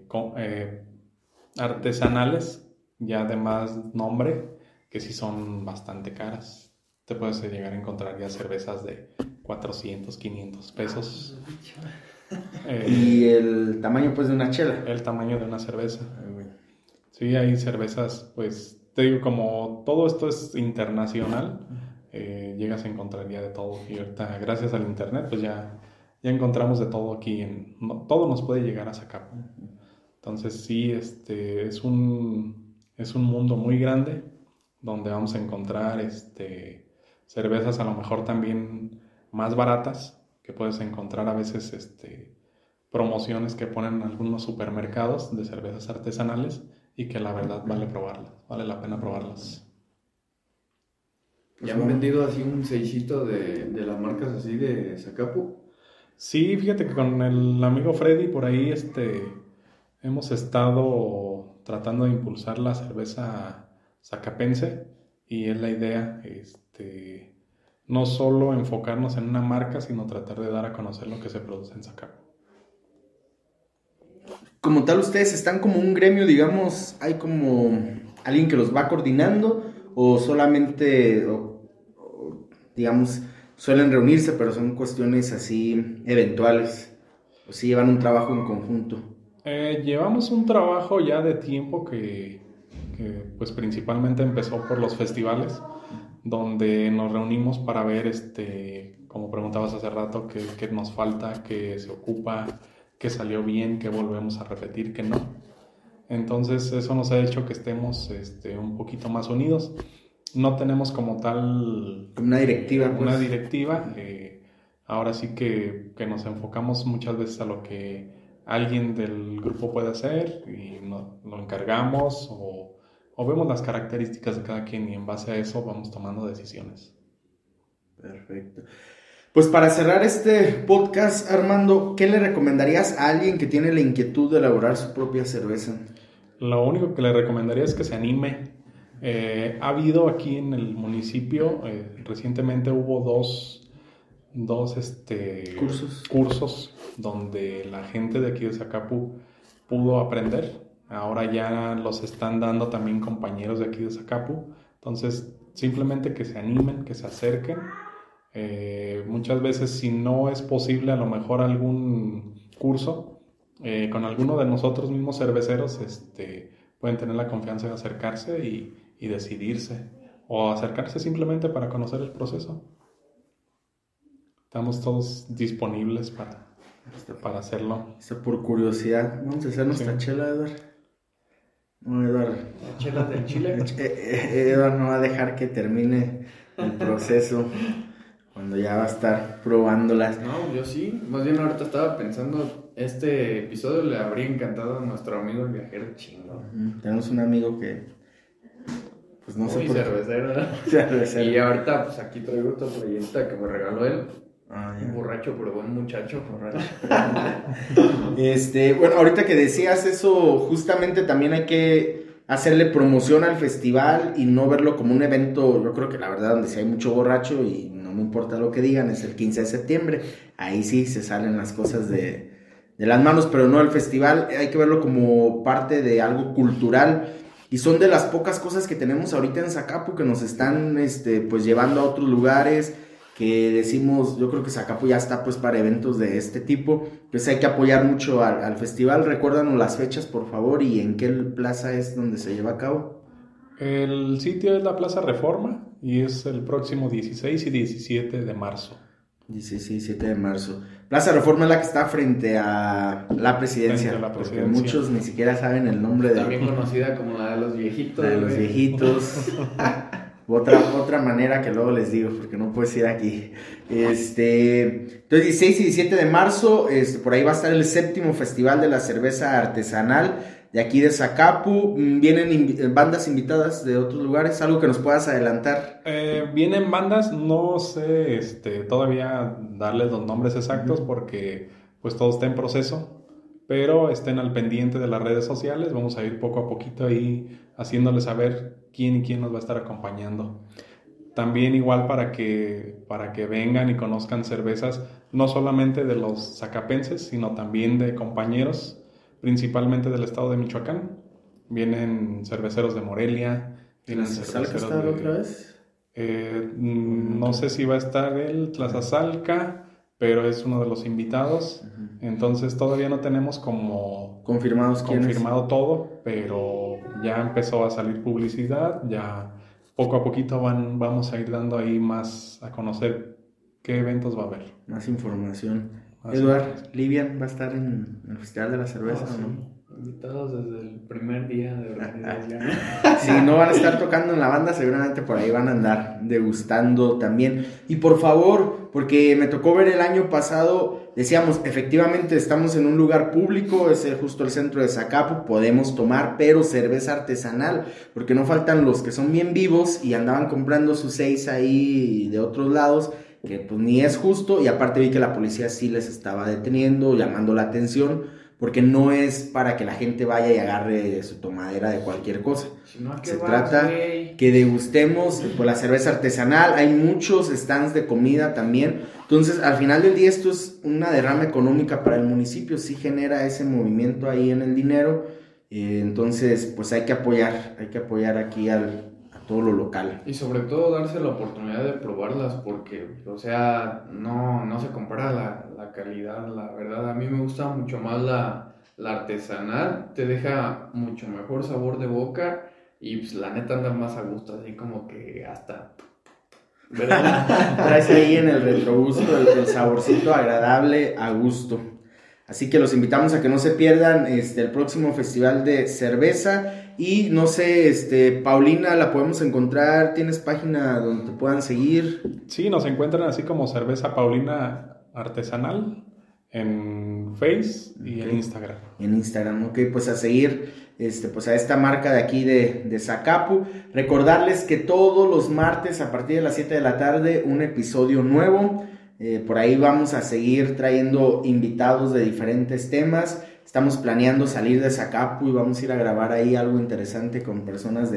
S3: artesanales, ya de más nombre, que sí son bastante caras. Te puedes llegar a encontrar ya cervezas de 400, 500 pesos.
S4: ¿Y el tamaño pues de una chela?
S3: El tamaño de una cerveza. Sí, hay cervezas, pues, te digo, como todo esto es internacional, llegas a encontrar ya de todo. Y ahorita, gracias al internet, pues ya encontramos de todo aquí. Todo nos puede llegar a Zacapu. Entonces, sí, es un mundo muy grande donde vamos a encontrar cervezas a lo mejor también más baratas, que puedes encontrar a veces promociones que ponen en algunos supermercados de cervezas artesanales y que la verdad vale la pena probarlas.
S5: ¿Ya han vendido así un seisito de las marcas así de Zacapu?
S3: Sí, fíjate que con el amigo Freddy por ahí hemos estado tratando de impulsar la cerveza zacapense y es la idea, no solo enfocarnos en una marca, sino tratar de dar a conocer lo que se produce en Zacapu.
S4: Como tal, ustedes están como un gremio, digamos, hay como alguien que los va coordinando o solamente, digamos, suelen reunirse, pero son cuestiones así eventuales, o si llevan un trabajo en conjunto.
S3: Llevamos un trabajo ya de tiempo que pues principalmente empezó por los festivales, donde nos reunimos para ver, como preguntabas hace rato, qué nos falta, qué se ocupa, qué salió bien, qué volvemos a repetir, qué no. Entonces eso nos ha hecho que estemos un poquito más unidos. No tenemos como tal...
S4: Una directiva, pues.
S3: Una directiva. Ahora sí que nos enfocamos muchas veces a lo que alguien del grupo puede hacer y lo encargamos o vemos las características de cada quien y en base a eso vamos tomando decisiones.
S4: Perfecto. Pues para cerrar este podcast, Armando, ¿qué le recomendarías a alguien que tiene la inquietud de elaborar su propia cerveza?
S3: Lo único que le recomendaría es que se anime. Ha habido aquí en el municipio, recientemente hubo dos cursos donde la gente de aquí de Zacapu pudo aprender. Ahora ya los están dando también compañeros de aquí de Zacapu. Entonces, simplemente que se animen, que se acerquen. Muchas veces, si no es posible a lo mejor algún curso, con alguno de nosotros mismos cerveceros, pueden tener la confianza de acercarse y decidirse, o acercarse simplemente para conocer el proceso. Estamos todos disponibles para hacerlo.
S4: Por curiosidad, vamos a hacer nuestra chela, Eduardo. No, Eduardo.
S5: ¿La chela del chile?
S4: Eduardo no va a dejar que termine el proceso cuando ya va a estar probándolas.
S5: No, yo sí. Más bien ahorita estaba pensando, este episodio le habría encantado a nuestro amigo el viajero chingo.
S4: Tenemos un amigo que, pues no sé
S5: Muy
S4: por qué.
S5: cervecero. Y ahorita, pues aquí traigo esta playerita que me regaló él. Un
S4: Ya.
S5: borracho, pero buen muchacho, borracho.
S4: Bueno, ahorita que decías eso, justamente también hay que hacerle promoción al festival y no verlo como un evento. Yo creo que la verdad, donde sí hay mucho borracho y no me importa lo que digan, es el 15 de septiembre. Ahí sí se salen las cosas de las manos, pero no, el festival hay que verlo como parte de algo cultural. Y son de las pocas cosas que tenemos ahorita en Zacapu que nos están pues llevando a otros lugares, que decimos, yo creo que Zacapu ya está pues para eventos de este tipo, pues hay que apoyar mucho al festival. Recuérdanos las fechas, por favor, y en qué plaza es donde se lleva a cabo.
S3: El sitio es la Plaza Reforma y es el próximo 16 y 17 de marzo.
S4: 16 y 17 de marzo. Plaza Reforma es la que está frente a la Presidencia,
S3: Frente a la
S4: porque
S3: Presidencia.
S4: muchos ni siquiera saben el nombre de
S5: También conocida como la de los viejitos.
S4: la de los
S5: güey.
S4: viejitos. Otra manera que luego les digo, porque no puedes ir aquí. Entonces, 16 y 17 de marzo, por ahí va a estar el 7º Festival de la Cerveza Artesanal de aquí de Zacapu. Vienen bandas invitadas de otros lugares, algo que nos puedas adelantar.
S3: Vienen bandas, no sé todavía darles los nombres exactos porque pues todo está en proceso, pero estén al pendiente de las redes sociales. Vamos a ir poco a poquito ahí haciéndoles saber quién y quién nos va a estar acompañando. También igual para que vengan y conozcan cervezas no solamente de los zacapenses, sino también de compañeros, principalmente del estado de Michoacán. Vienen cerveceros de Morelia, vienen
S4: ¿Salca
S3: cerveceros
S4: está
S3: de...
S4: otra vez?
S3: No sé si va a estar el Tlazazalca, pero es uno de los invitados. Entonces todavía no tenemos como
S4: Confirmados quiénes.
S3: confirmado todo, pero ya empezó a salir publicidad, ya poco a poquito vamos a ir dando ahí más a conocer qué eventos va a haber.
S4: Más información.
S3: Así
S4: Eduard,
S3: es.
S4: Livian va a estar en el Festival de la Cerveza,
S5: Ah, sí.
S4: ¿no?
S5: Invitados desde el primer día de organización.
S4: Si no van a estar tocando en la banda, seguramente por ahí van a andar degustando también. Y por favor, porque me tocó ver el año pasado, decíamos, efectivamente estamos en un lugar público, es justo el centro de Zacapu, podemos tomar, pero cerveza artesanal, porque no faltan los que son bien vivos y andaban comprando sus 6 ahí de otros lados, que pues ni es justo, y aparte vi que la policía sí les estaba deteniendo, llamando la atención, porque no es para que la gente vaya y agarre su tomadera de cualquier cosa.
S5: Si no, ¿a qué
S4: Se
S5: vas,
S4: trata
S5: güey?
S4: que degustemos pues, la cerveza artesanal. Hay muchos stands de comida también. Entonces, al final del día, esto es una derrama económica para el municipio. Sí genera ese movimiento ahí en el dinero. Entonces, pues hay que apoyar aquí a todo lo local.
S5: Y sobre todo darse la oportunidad de probarlas porque, o sea, no se compara la calidad, la verdad. A mí me gusta mucho más la artesanal, te deja mucho mejor sabor de boca y pues la neta anda más a gusto, así como que hasta... ¿verdad?
S4: Traes ahí en el retrogusto el saborcito agradable a gusto. Así que los invitamos a que no se pierdan el próximo festival de cerveza. Y no sé, Paulina, la podemos encontrar. ¿Tienes página donde te puedan seguir?
S3: Sí, nos encuentran así como Cerveza Paulina Artesanal en Face y en Instagram.
S4: En Instagram, ok, pues a seguir pues a esta marca de aquí de Zacapu. Recordarles que todos los martes a partir de las 7 de la tarde un episodio nuevo. Por ahí vamos a seguir trayendo invitados de diferentes temas. Estamos planeando salir de Zacapu y vamos a ir a grabar ahí algo interesante con personas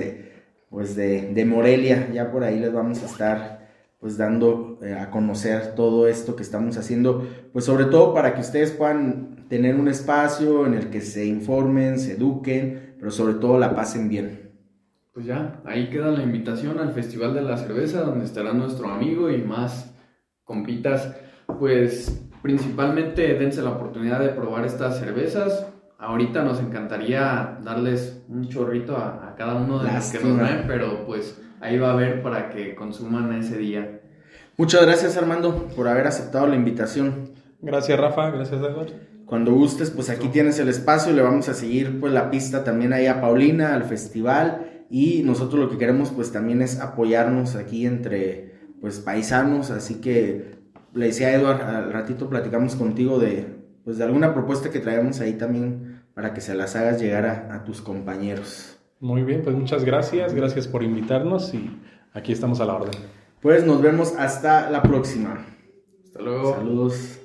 S4: de Morelia. Ya por ahí les vamos a estar pues dando a conocer todo esto que estamos haciendo, pues sobre todo para que ustedes puedan tener un espacio en el que se informen, se eduquen, pero sobre todo la pasen bien.
S5: Pues ya, ahí queda la invitación al Festival de la Cerveza, donde estará nuestro amigo y más compitas. Pues principalmente dense la oportunidad de probar estas cervezas. Ahorita nos encantaría darles un chorrito a cada uno de los que nos ven, pero pues ahí va a haber para que consuman ese día.
S4: Muchas gracias, Armando, por haber aceptado la invitación.
S3: Gracias, Rafa. Gracias, Edward.
S4: Cuando gustes, pues aquí tienes el espacio, le vamos a seguir pues la pista también ahí a Paulina, al festival, y nosotros lo que queremos pues también es apoyarnos aquí entre pues paisanos, así que le decía a Edward, al ratito platicamos contigo de alguna propuesta que traemos ahí también para que se las hagas llegar a tus compañeros.
S3: Muy bien, pues muchas gracias. Gracias por invitarnos y aquí estamos a la orden.
S4: Pues nos vemos hasta la próxima.
S5: Hasta luego.
S4: Saludos.